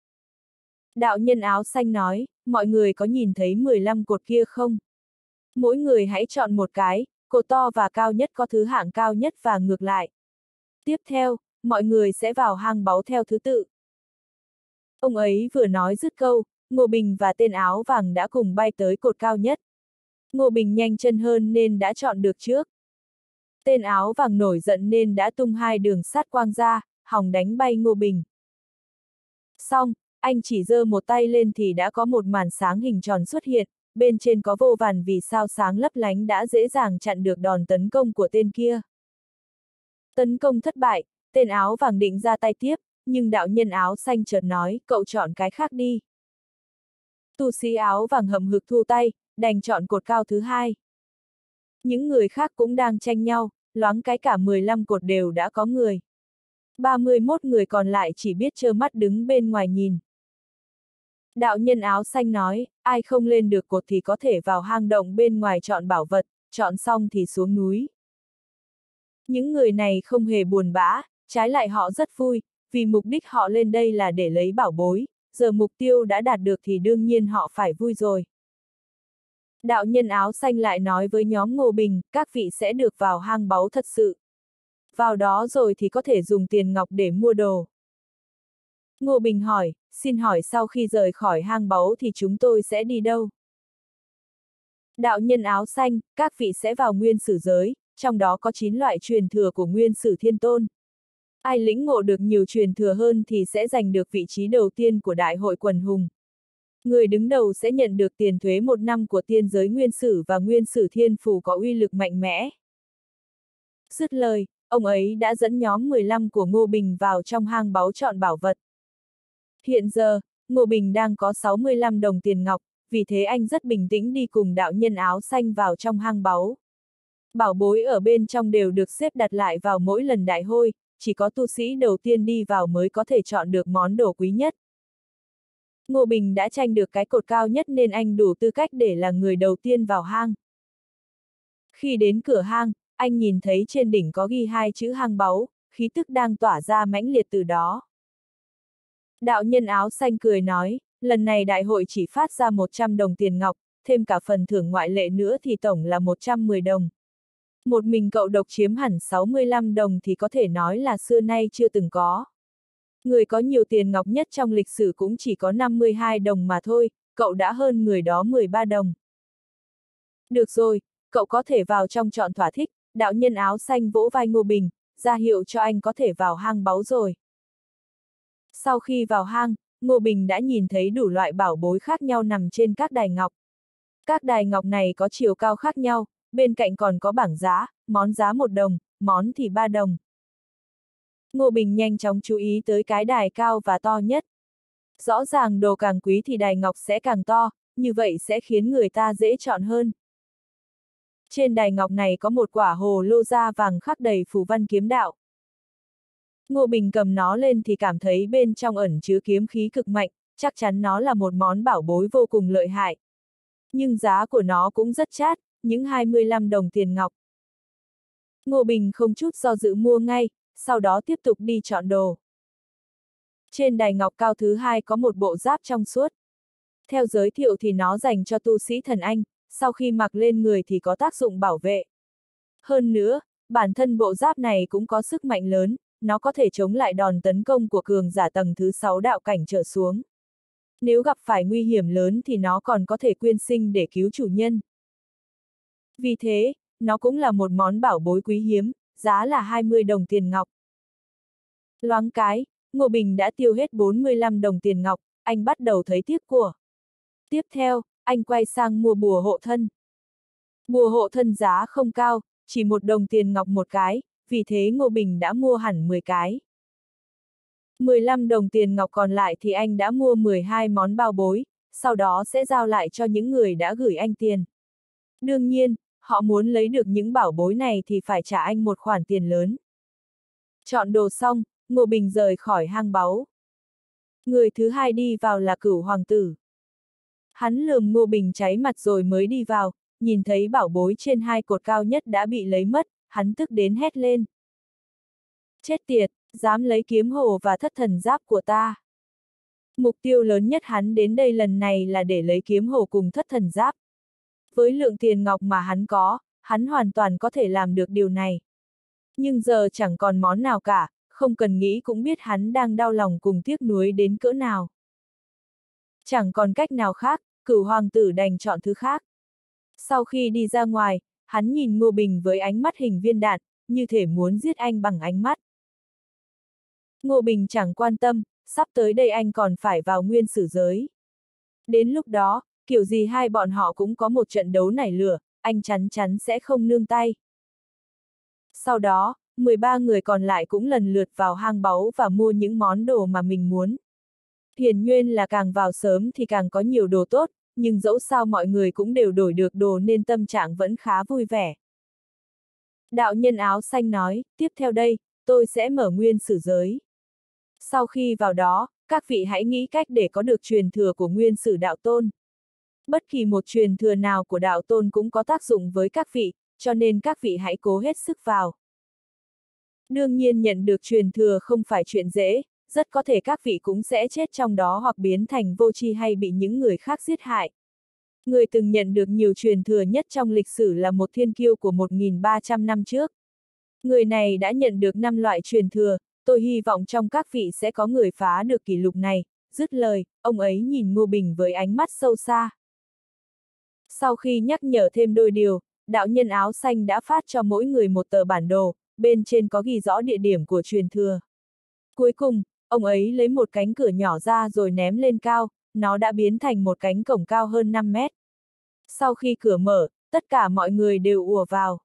Đạo nhân áo xanh nói, mọi người có nhìn thấy 15 cột kia không? Mỗi người hãy chọn một cái, cột to và cao nhất có thứ hạng cao nhất và ngược lại. Tiếp theo, mọi người sẽ vào hang báu theo thứ tự. Ông ấy vừa nói dứt câu, Ngô Bình và tên áo vàng đã cùng bay tới cột cao nhất. Ngô Bình nhanh chân hơn nên đã chọn được trước. Tên áo vàng nổi giận nên đã tung hai đường sát quang ra, hòng đánh bay Ngô Bình. Xong, anh chỉ giơ một tay lên thì đã có một màn sáng hình tròn xuất hiện, bên trên có vô vàn vì sao sáng lấp lánh đã dễ dàng chặn được đòn tấn công của tên kia. Tấn công thất bại, tên áo vàng định ra tay tiếp, nhưng đạo nhân áo xanh chợt nói, cậu chọn cái khác đi. Tu sĩ áo vàng hậm hực thu tay, đành chọn cột cao thứ hai. Những người khác cũng đang tranh nhau, loáng cái cả 15 cột đều đã có người. 31 người còn lại chỉ biết trơ mắt đứng bên ngoài nhìn. Đạo nhân áo xanh nói, ai không lên được cột thì có thể vào hang động bên ngoài chọn bảo vật, chọn xong thì xuống núi. Những người này không hề buồn bã, trái lại họ rất vui, vì mục đích họ lên đây là để lấy bảo bối, giờ mục tiêu đã đạt được thì đương nhiên họ phải vui rồi. Đạo nhân áo xanh lại nói với nhóm Ngô Bình, các vị sẽ được vào hang báu thật sự. Vào đó rồi thì có thể dùng tiền ngọc để mua đồ. Ngô Bình hỏi, xin hỏi sau khi rời khỏi hang báu thì chúng tôi sẽ đi đâu? Đạo nhân áo xanh, các vị sẽ vào nguyên sử giới, trong đó có 9 loại truyền thừa của nguyên sử thiên tôn. Ai lĩnh ngộ được nhiều truyền thừa hơn thì sẽ giành được vị trí đầu tiên của đại hội quần hùng. Người đứng đầu sẽ nhận được tiền thuế 1 năm của tiên giới nguyên sử và nguyên sử thiên phù có uy lực mạnh mẽ. Dứt lời, ông ấy đã dẫn nhóm 15 của Ngô Bình vào trong hang báu chọn bảo vật. Hiện giờ, Ngô Bình đang có 65 đồng tiền ngọc, vì thế anh rất bình tĩnh đi cùng đạo nhân áo xanh vào trong hang báu. Bảo bối ở bên trong đều được xếp đặt lại vào mỗi lần đại hội, chỉ có tu sĩ đầu tiên đi vào mới có thể chọn được món đồ quý nhất. Ngô Bình đã tranh được cái cột cao nhất nên anh đủ tư cách để là người đầu tiên vào hang. Khi đến cửa hang, anh nhìn thấy trên đỉnh có ghi 2 chữ hang báu, khí tức đang tỏa ra mãnh liệt từ đó. Đạo nhân áo xanh cười nói, lần này đại hội chỉ phát ra 100 đồng tiền ngọc, thêm cả phần thưởng ngoại lệ nữa thì tổng là 110 đồng. Một mình cậu độc chiếm hẳn 65 đồng thì có thể nói là xưa nay chưa từng có. Người có nhiều tiền ngọc nhất trong lịch sử cũng chỉ có 52 đồng mà thôi, cậu đã hơn người đó 13 đồng. Được rồi, cậu có thể vào trong chọn thỏa thích, đạo nhân áo xanh vỗ vai Ngô Bình, ra hiệu cho anh có thể vào hang báu rồi. Sau khi vào hang, Ngô Bình đã nhìn thấy đủ loại bảo bối khác nhau nằm trên các đài ngọc. Các đài ngọc này có chiều cao khác nhau, bên cạnh còn có bảng giá, món giá 1 đồng, món thì 3 đồng. Ngô Bình nhanh chóng chú ý tới cái đài cao và to nhất. Rõ ràng đồ càng quý thì đài ngọc sẽ càng to, như vậy sẽ khiến người ta dễ chọn hơn. Trên đài ngọc này có một quả hồ lô da vàng khắc đầy phù văn kiếm đạo. Ngô Bình cầm nó lên thì cảm thấy bên trong ẩn chứa kiếm khí cực mạnh, chắc chắn nó là một món bảo bối vô cùng lợi hại. Nhưng giá của nó cũng rất chát, những 25 đồng tiền ngọc. Ngô Bình không chút do dự mua ngay, sau đó tiếp tục đi chọn đồ. Trên đài ngọc cao thứ hai có một bộ giáp trong suốt. Theo giới thiệu thì nó dành cho tu sĩ thần anh, sau khi mặc lên người thì có tác dụng bảo vệ. Hơn nữa, bản thân bộ giáp này cũng có sức mạnh lớn, nó có thể chống lại đòn tấn công của cường giả tầng thứ 6 đạo cảnh trở xuống. Nếu gặp phải nguy hiểm lớn thì nó còn có thể quyên sinh để cứu chủ nhân. Vì thế, nó cũng là một món bảo bối quý hiếm, giá là 20 đồng tiền ngọc. Loáng cái, Ngô Bình đã tiêu hết 45 đồng tiền ngọc, anh bắt đầu thấy tiếc của. Tiếp theo, anh quay sang mua bùa hộ thân. Bùa hộ thân giá không cao, chỉ 1 đồng tiền ngọc một cái, vì thế Ngô Bình đã mua hẳn 10 cái. 15 đồng tiền ngọc còn lại thì anh đã mua 12 món bao bối, sau đó sẽ giao lại cho những người đã gửi anh tiền. Đương nhiên, họ muốn lấy được những bảo bối này thì phải trả anh một khoản tiền lớn. Chọn đồ xong, Ngô Bình rời khỏi hang báu. Người thứ hai đi vào là Cửu Hoàng tử. Hắn lườm Ngô Bình cháy mặt rồi mới đi vào, nhìn thấy bảo bối trên hai cột cao nhất đã bị lấy mất, hắn tức đến hét lên. Chết tiệt, dám lấy kiếm hồ và thất thần giáp của ta. Mục tiêu lớn nhất hắn đến đây lần này là để lấy kiếm hồ cùng thất thần giáp. Với lượng tiền ngọc mà hắn có, hắn hoàn toàn có thể làm được điều này. Nhưng giờ chẳng còn món nào cả, không cần nghĩ cũng biết hắn đang đau lòng cùng tiếc nuối đến cỡ nào. Chẳng còn cách nào khác, Cửu Hoàng tử đành chọn thứ khác. Sau khi đi ra ngoài, hắn nhìn Ngô Bình với ánh mắt hình viên đạn, như thể muốn giết anh bằng ánh mắt. Ngô Bình chẳng quan tâm, sắp tới đây anh còn phải vào nguyên sử giới. Đến lúc đó, kiểu gì hai bọn họ cũng có một trận đấu nảy lửa, anh chắn chắn sẽ không nương tay. Sau đó, 13 người còn lại cũng lần lượt vào hang báu và mua những món đồ mà mình muốn. Hiển nhiên là càng vào sớm thì càng có nhiều đồ tốt, nhưng dẫu sao mọi người cũng đều đổi được đồ nên tâm trạng vẫn khá vui vẻ. Đạo nhân áo xanh nói, tiếp theo đây, tôi sẽ mở nguyên sử giới. Sau khi vào đó, các vị hãy nghĩ cách để có được truyền thừa của nguyên sử đạo tôn. Bất kỳ một truyền thừa nào của đạo tôn cũng có tác dụng với các vị, cho nên các vị hãy cố hết sức vào. Đương nhiên nhận được truyền thừa không phải chuyện dễ, rất có thể các vị cũng sẽ chết trong đó hoặc biến thành vô tri hay bị những người khác giết hại. Người từng nhận được nhiều truyền thừa nhất trong lịch sử là một thiên kiêu của 1.300 năm trước. Người này đã nhận được 5 loại truyền thừa, tôi hy vọng trong các vị sẽ có người phá được kỷ lục này. Dứt lời, ông ấy nhìn Ngô Bình với ánh mắt sâu xa. Sau khi nhắc nhở thêm đôi điều, đạo nhân áo xanh đã phát cho mỗi người một tờ bản đồ, bên trên có ghi rõ địa điểm của truyền thừa. Cuối cùng, ông ấy lấy một cánh cửa nhỏ ra rồi ném lên cao, nó đã biến thành một cánh cổng cao hơn 5 mét. Sau khi cửa mở, tất cả mọi người đều ùa vào.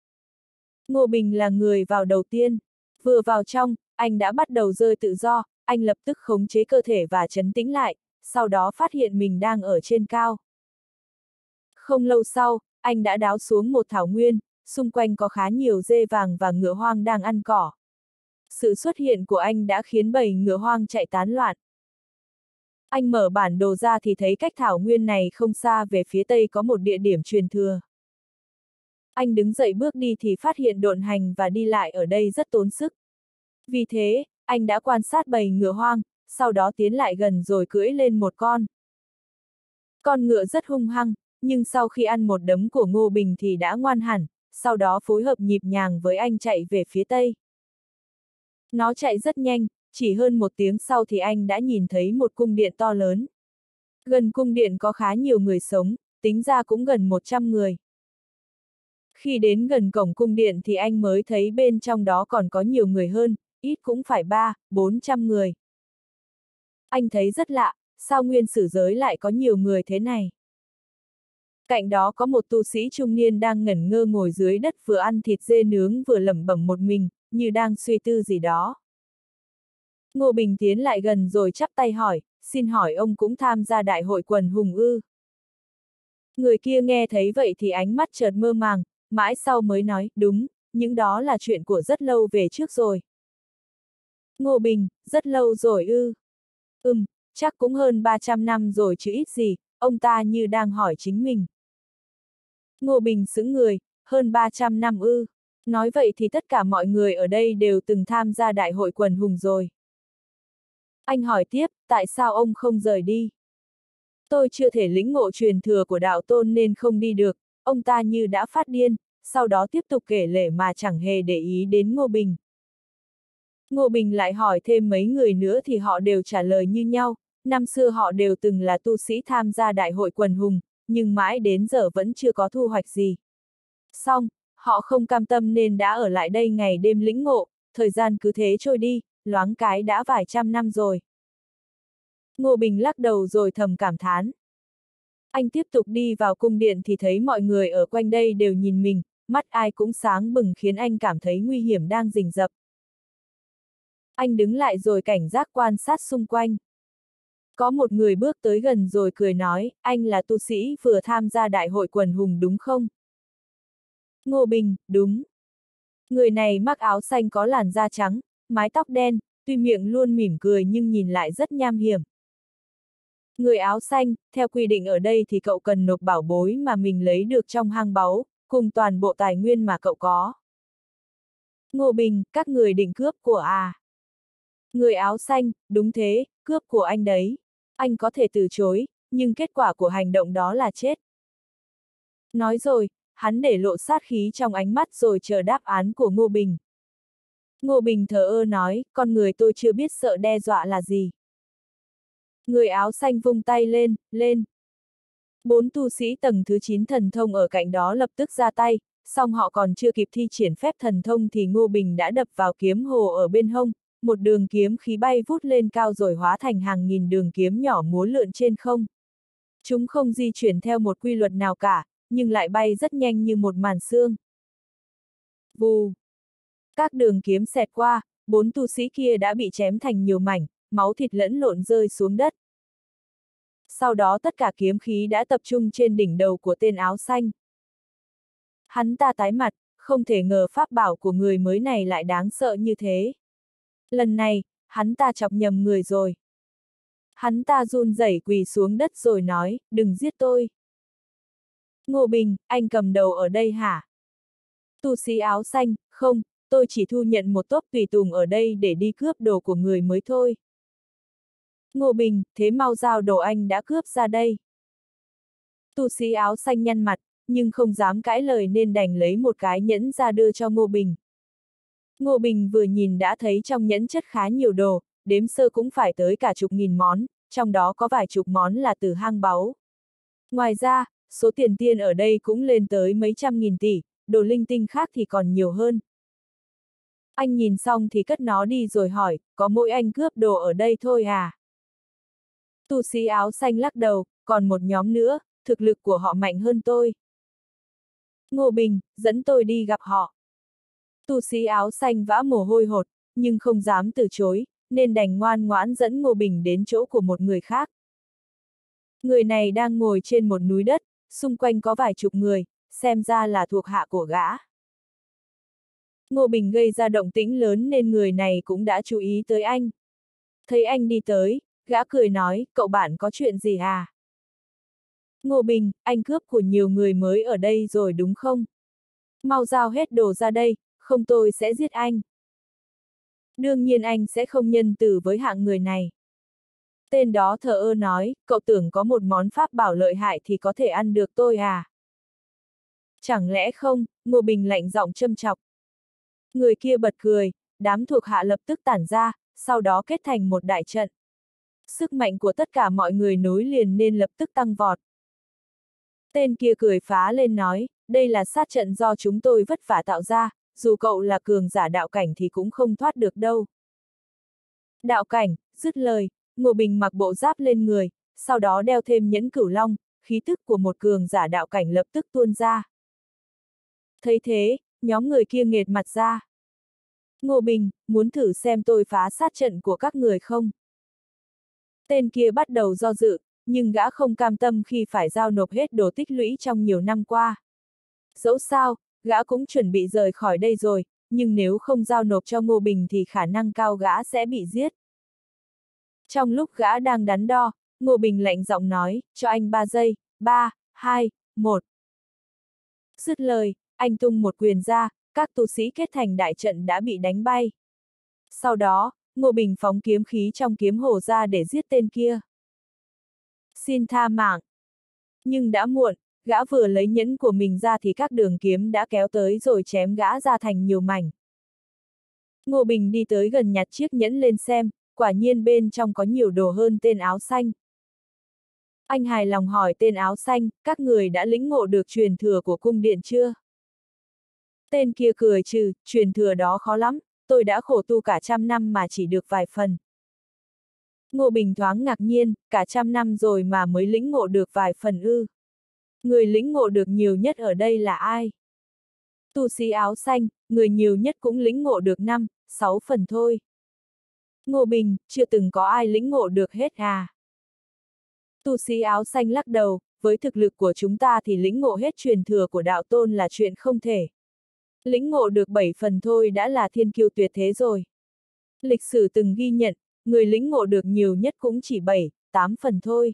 Ngô Bình là người vào đầu tiên. Vừa vào trong, anh đã bắt đầu rơi tự do, anh lập tức khống chế cơ thể và trấn tĩnh lại, sau đó phát hiện mình đang ở trên cao. Không lâu sau, anh đã đáp xuống một thảo nguyên, xung quanh có khá nhiều dê vàng và ngựa hoang đang ăn cỏ. Sự xuất hiện của anh đã khiến bầy ngựa hoang chạy tán loạn. Anh mở bản đồ ra thì thấy cách thảo nguyên này không xa về phía tây có một địa điểm truyền thừa. Anh đứng dậy bước đi thì phát hiện độn hành và đi lại ở đây rất tốn sức. Vì thế, anh đã quan sát bầy ngựa hoang, sau đó tiến lại gần rồi cưỡi lên một con. Con ngựa rất hung hăng, nhưng sau khi ăn một đấm của Ngô Bình thì đã ngoan hẳn, sau đó phối hợp nhịp nhàng với anh chạy về phía tây. Nó chạy rất nhanh, chỉ hơn 1 tiếng sau thì anh đã nhìn thấy một cung điện to lớn. Gần cung điện có khá nhiều người sống, tính ra cũng gần 100 người. Khi đến gần cổng cung điện thì anh mới thấy bên trong đó còn có nhiều người hơn, ít cũng phải 300-400 người. Anh thấy rất lạ, sao nguyên sử giới lại có nhiều người thế này? Cạnh đó có một tu sĩ trung niên đang ngẩn ngơ ngồi dưới đất vừa ăn thịt dê nướng vừa lẩm bẩm một mình, như đang suy tư gì đó. Ngô Bình tiến lại gần rồi chắp tay hỏi, xin hỏi ông cũng tham gia đại hội quần hùng ư? Người kia nghe thấy vậy thì ánh mắt chợt mơ màng, mãi sau mới nói, đúng, những đó là chuyện của rất lâu về trước rồi. Ngô Bình, rất lâu rồi ư? Chắc cũng hơn 300 năm rồi chứ ít gì, ông ta như đang hỏi chính mình. Ngô Bình sững người, hơn 300 năm ư? Nói vậy thì tất cả mọi người ở đây đều từng tham gia đại hội quần hùng rồi. Anh hỏi tiếp, tại sao ông không rời đi? Tôi chưa thể lĩnh ngộ truyền thừa của đạo tôn nên không đi được, ông ta như đã phát điên, sau đó tiếp tục kể lể mà chẳng hề để ý đến Ngô Bình. Ngô Bình lại hỏi thêm mấy người nữa thì họ đều trả lời như nhau, năm xưa họ đều từng là tu sĩ tham gia đại hội quần hùng, nhưng mãi đến giờ vẫn chưa có thu hoạch gì. Xong, họ không cam tâm nên đã ở lại đây ngày đêm lĩnh ngộ, thời gian cứ thế trôi đi, loáng cái đã vài trăm năm rồi. Ngô Bình lắc đầu rồi thầm cảm thán. Anh tiếp tục đi vào cung điện thì thấy mọi người ở quanh đây đều nhìn mình, mắt ai cũng sáng bừng khiến anh cảm thấy nguy hiểm đang rình rập. Anh đứng lại rồi cảnh giác quan sát xung quanh. Có một người bước tới gần rồi cười nói, anh là tu sĩ vừa tham gia đại hội quần hùng đúng không? Ngô Bình, đúng. Người này mặc áo xanh có làn da trắng, mái tóc đen, tuy miệng luôn mỉm cười nhưng nhìn lại rất nham hiểm. Người áo xanh, theo quy định ở đây thì cậu cần nộp bảo bối mà mình lấy được trong hang báu, cùng toàn bộ tài nguyên mà cậu có. Ngô Bình, các người định cướp của à? Người áo xanh, đúng thế, cướp của anh đấy. Anh có thể từ chối, nhưng kết quả của hành động đó là chết. Nói rồi, hắn để lộ sát khí trong ánh mắt rồi chờ đáp án của Ngô Bình. Ngô Bình thờ ơ nói, con người tôi chưa biết sợ đe dọa là gì. Người áo xanh vung tay lên, lên. 4 tu sĩ tầng thứ 9 thần thông ở cạnh đó lập tức ra tay, song họ còn chưa kịp thi triển phép thần thông thì Ngô Bình đã đập vào kiếm hồ ở bên hông, một đường kiếm khí bay vút lên cao rồi hóa thành hàng nghìn đường kiếm nhỏ múa lượn trên không. Chúng không di chuyển theo một quy luật nào cả, nhưng lại bay rất nhanh như một màn sương. Vù! Các đường kiếm xẹt qua, 4 tu sĩ kia đã bị chém thành nhiều mảnh, máu thịt lẫn lộn rơi xuống đất. Sau đó tất cả kiếm khí đã tập trung trên đỉnh đầu của tên áo xanh. Hắn ta tái mặt, không thể ngờ pháp bảo của người mới này lại đáng sợ như thế. Lần này, hắn ta chọc nhầm người rồi. Hắn ta run rẩy quỳ xuống đất rồi nói, đừng giết tôi. Ngô Bình, anh cầm đầu ở đây hả? Tu sĩ áo xanh, không, tôi chỉ thu nhận một tốp tùy tùng ở đây để đi cướp đồ của người mới thôi. Ngô Bình, thế mau giao đồ anh đã cướp ra đây. Tu sĩ áo xanh nhăn mặt, nhưng không dám cãi lời nên đành lấy một cái nhẫn ra đưa cho Ngô Bình. Ngô Bình vừa nhìn đã thấy trong nhẫn chất khá nhiều đồ, đếm sơ cũng phải tới cả chục nghìn món, trong đó có vài chục món là từ hang báu. Ngoài ra, số tiền tiên ở đây cũng lên tới mấy trăm nghìn tỷ, đồ linh tinh khác thì còn nhiều hơn. Anh nhìn xong thì cất nó đi rồi hỏi, có mỗi anh cướp đồ ở đây thôi à? Tu sĩ áo xanh lắc đầu, còn một nhóm nữa, thực lực của họ mạnh hơn tôi. Ngô Bình, dẫn tôi đi gặp họ. Tu sĩ áo xanh vã mồ hôi hột, nhưng không dám từ chối, nên đành ngoan ngoãn dẫn Ngô Bình đến chỗ của một người khác. Người này đang ngồi trên một núi đất, xung quanh có vài chục người, xem ra là thuộc hạ của gã. Ngô Bình gây ra động tĩnh lớn nên người này cũng đã chú ý tới anh. Thấy anh đi tới, gã cười nói, cậu bạn có chuyện gì à? Ngô Bình, anh cướp của nhiều người mới ở đây rồi đúng không? Mau giao hết đồ ra đây, không tôi sẽ giết anh. Đương nhiên anh sẽ không nhân từ với hạng người này. Tên đó thờ ơ nói, cậu tưởng có một món pháp bảo lợi hại thì có thể ăn được tôi à? Chẳng lẽ không, Ngô Bình lạnh giọng châm chọc. Người kia bật cười, đám thuộc hạ lập tức tản ra, sau đó kết thành một đại trận. Sức mạnh của tất cả mọi người nối liền nên lập tức tăng vọt. Tên kia cười phá lên nói, đây là sát trận do chúng tôi vất vả tạo ra, dù cậu là cường giả đạo cảnh thì cũng không thoát được đâu. Đạo cảnh, dứt lời, Ngô Bình mặc bộ giáp lên người, sau đó đeo thêm nhẫn cửu long, khí tức của một cường giả đạo cảnh lập tức tuôn ra. Thấy thế, nhóm người kia nghệt mặt ra. Ngô Bình, muốn thử xem tôi phá sát trận của các người không? Tên kia bắt đầu do dự, nhưng gã không cam tâm khi phải giao nộp hết đồ tích lũy trong nhiều năm qua. Dẫu sao, gã cũng chuẩn bị rời khỏi đây rồi, nhưng nếu không giao nộp cho Ngô Bình thì khả năng cao gã sẽ bị giết. Trong lúc gã đang đắn đo, Ngô Bình lạnh giọng nói, cho anh 3 giây, 3, 2, 1. Dứt lời, anh tung một quyền ra, các tu sĩ kết thành đại trận đã bị đánh bay. Sau đó, Ngô Bình phóng kiếm khí trong kiếm hồ ra để giết tên kia. Xin tha mạng. Nhưng đã muộn, gã vừa lấy nhẫn của mình ra thì các đường kiếm đã kéo tới rồi chém gã ra thành nhiều mảnh. Ngô Bình đi tới gần nhặt chiếc nhẫn lên xem, quả nhiên bên trong có nhiều đồ hơn tên áo xanh. Anh hài lòng hỏi tên áo xanh, các người đã lĩnh ngộ được truyền thừa của cung điện chưa? Tên kia cười trừ, truyền thừa đó khó lắm, tôi đã khổ tu cả 100 năm mà chỉ được vài phần. Ngô Bình thoáng ngạc nhiên, cả 100 năm rồi mà mới lĩnh ngộ được vài phần ư. Người lĩnh ngộ được nhiều nhất ở đây là ai? Tu sĩ áo xanh, người nhiều nhất cũng lĩnh ngộ được 5, 6 phần thôi. Ngô Bình, chưa từng có ai lĩnh ngộ được hết à? Tu sĩ áo xanh lắc đầu, với thực lực của chúng ta thì lĩnh ngộ hết truyền thừa của đạo tôn là chuyện không thể. Lĩnh ngộ được 7 phần thôi đã là thiên kiêu tuyệt thế rồi. Lịch sử từng ghi nhận, người lĩnh ngộ được nhiều nhất cũng chỉ 7, 8 phần thôi.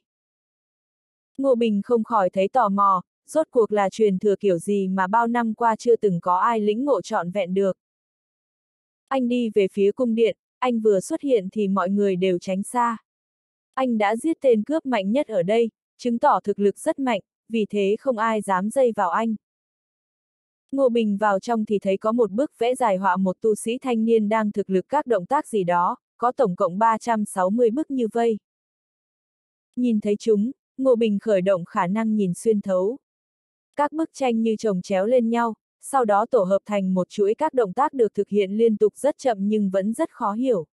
Ngô Bình không khỏi thấy tò mò, rốt cuộc là truyền thừa kiểu gì mà bao năm qua chưa từng có ai lĩnh ngộ trọn vẹn được. Anh đi về phía cung điện, anh vừa xuất hiện thì mọi người đều tránh xa. Anh đã giết tên cướp mạnh nhất ở đây, chứng tỏ thực lực rất mạnh, vì thế không ai dám dây vào anh. Ngô Bình vào trong thì thấy có một bức vẽ giải họa một tu sĩ thanh niên đang thực lực các động tác gì đó, có tổng cộng 360 bức như vây. Nhìn thấy chúng, Ngô Bình khởi động khả năng nhìn xuyên thấu. Các bức tranh như chồng chéo lên nhau, sau đó tổ hợp thành một chuỗi các động tác được thực hiện liên tục rất chậm nhưng vẫn rất khó hiểu.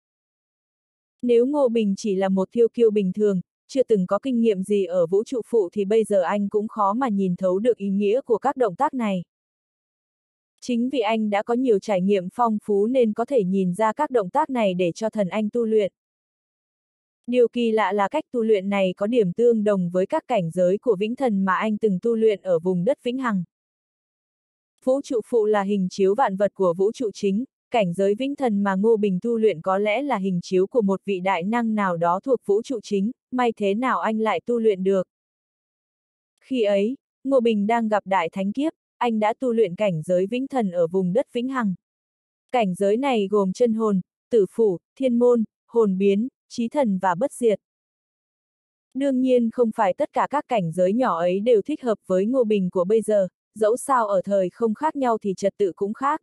Nếu Ngô Bình chỉ là một thiêu kiêu bình thường, chưa từng có kinh nghiệm gì ở vũ trụ phụ thì bây giờ anh cũng khó mà nhìn thấu được ý nghĩa của các động tác này. Chính vì anh đã có nhiều trải nghiệm phong phú nên có thể nhìn ra các động tác này để cho thần anh tu luyện. Điều kỳ lạ là cách tu luyện này có điểm tương đồng với các cảnh giới của Vĩnh Thần mà anh từng tu luyện ở vùng đất Vĩnh Hằng. Vũ trụ phụ là hình chiếu vạn vật của vũ trụ chính, cảnh giới Vĩnh Thần mà Ngô Bình tu luyện có lẽ là hình chiếu của một vị đại năng nào đó thuộc vũ trụ chính, may thế nào anh lại tu luyện được. Khi ấy, Ngô Bình đang gặp đại thánh kiếp, anh đã tu luyện cảnh giới Vĩnh Thần ở vùng đất Vĩnh Hằng. Cảnh giới này gồm chân hồn, tử phủ, thiên môn, hồn biến, chí thần và bất diệt. Đương nhiên không phải tất cả các cảnh giới nhỏ ấy đều thích hợp với Ngô Bình của bây giờ, dẫu sao ở thời không khác nhau thì trật tự cũng khác.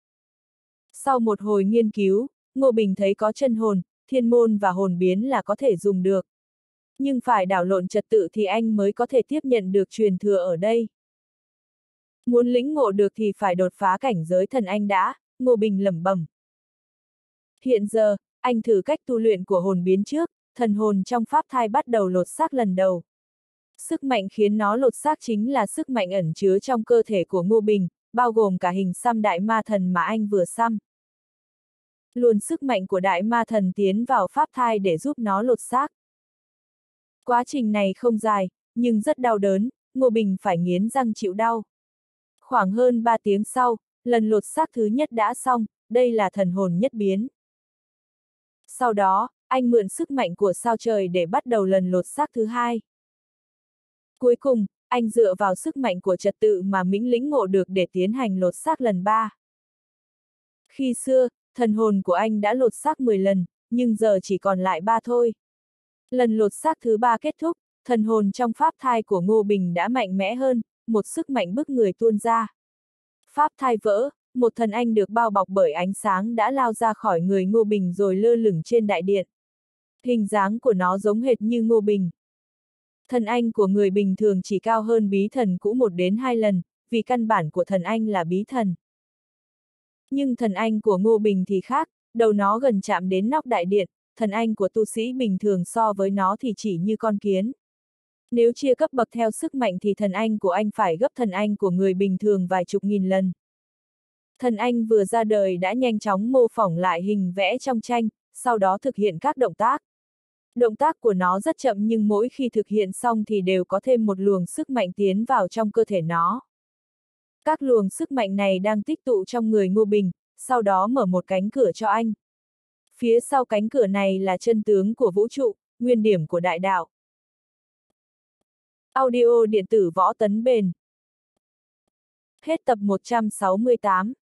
Sau một hồi nghiên cứu, Ngô Bình thấy có chân hồn, thiên môn và hồn biến là có thể dùng được. Nhưng phải đảo lộn trật tự thì anh mới có thể tiếp nhận được truyền thừa ở đây. Muốn lĩnh ngộ được thì phải đột phá cảnh giới thần anh đã, Ngô Bình lẩm bẩm. Hiện giờ, anh thử cách tu luyện của hồn biến trước, thần hồn trong pháp thai bắt đầu lột xác lần đầu. Sức mạnh khiến nó lột xác chính là sức mạnh ẩn chứa trong cơ thể của Ngô Bình, bao gồm cả hình xăm đại ma thần mà anh vừa xăm. Luồn sức mạnh của đại ma thần tiến vào pháp thai để giúp nó lột xác. Quá trình này không dài, nhưng rất đau đớn, Ngô Bình phải nghiến răng chịu đau. Khoảng hơn 3 tiếng sau, lần lột xác thứ nhất đã xong, đây là thần hồn nhất biến. Sau đó, anh mượn sức mạnh của sao trời để bắt đầu lần lột xác thứ hai. Cuối cùng, anh dựa vào sức mạnh của trật tự mà Mĩnh lĩnh ngộ được để tiến hành lột xác lần 3. Khi xưa, thần hồn của anh đã lột xác 10 lần, nhưng giờ chỉ còn lại 3 thôi. Lần lột xác thứ 3 kết thúc, thần hồn trong pháp thai của Ngô Bình đã mạnh mẽ hơn, một sức mạnh bức người tuôn ra. Pháp thai vỡ, một thần anh được bao bọc bởi ánh sáng đã lao ra khỏi người Ngô Bình rồi lơ lửng trên đại điện. Hình dáng của nó giống hệt như Ngô Bình. Thần anh của người bình thường chỉ cao hơn bí thần cũ 1 đến 2 lần, vì căn bản của thần anh là bí thần. Nhưng thần anh của Ngô Bình thì khác, đầu nó gần chạm đến nóc đại điện, thần anh của tu sĩ bình thường so với nó thì chỉ như con kiến. Nếu chia cấp bậc theo sức mạnh thì thần anh của anh phải gấp thần anh của người bình thường vài chục nghìn lần. Thần anh vừa ra đời đã nhanh chóng mô phỏng lại hình vẽ trong tranh, sau đó thực hiện các động tác. Động tác của nó rất chậm nhưng mỗi khi thực hiện xong thì đều có thêm một luồng sức mạnh tiến vào trong cơ thể nó. Các luồng sức mạnh này đang tích tụ trong người Ngô Bình, sau đó mở một cánh cửa cho anh. Phía sau cánh cửa này là chân tướng của vũ trụ, nguyên điểm của đại đạo. Audio điện tử Võ Tấn Bền. Hết tập 168.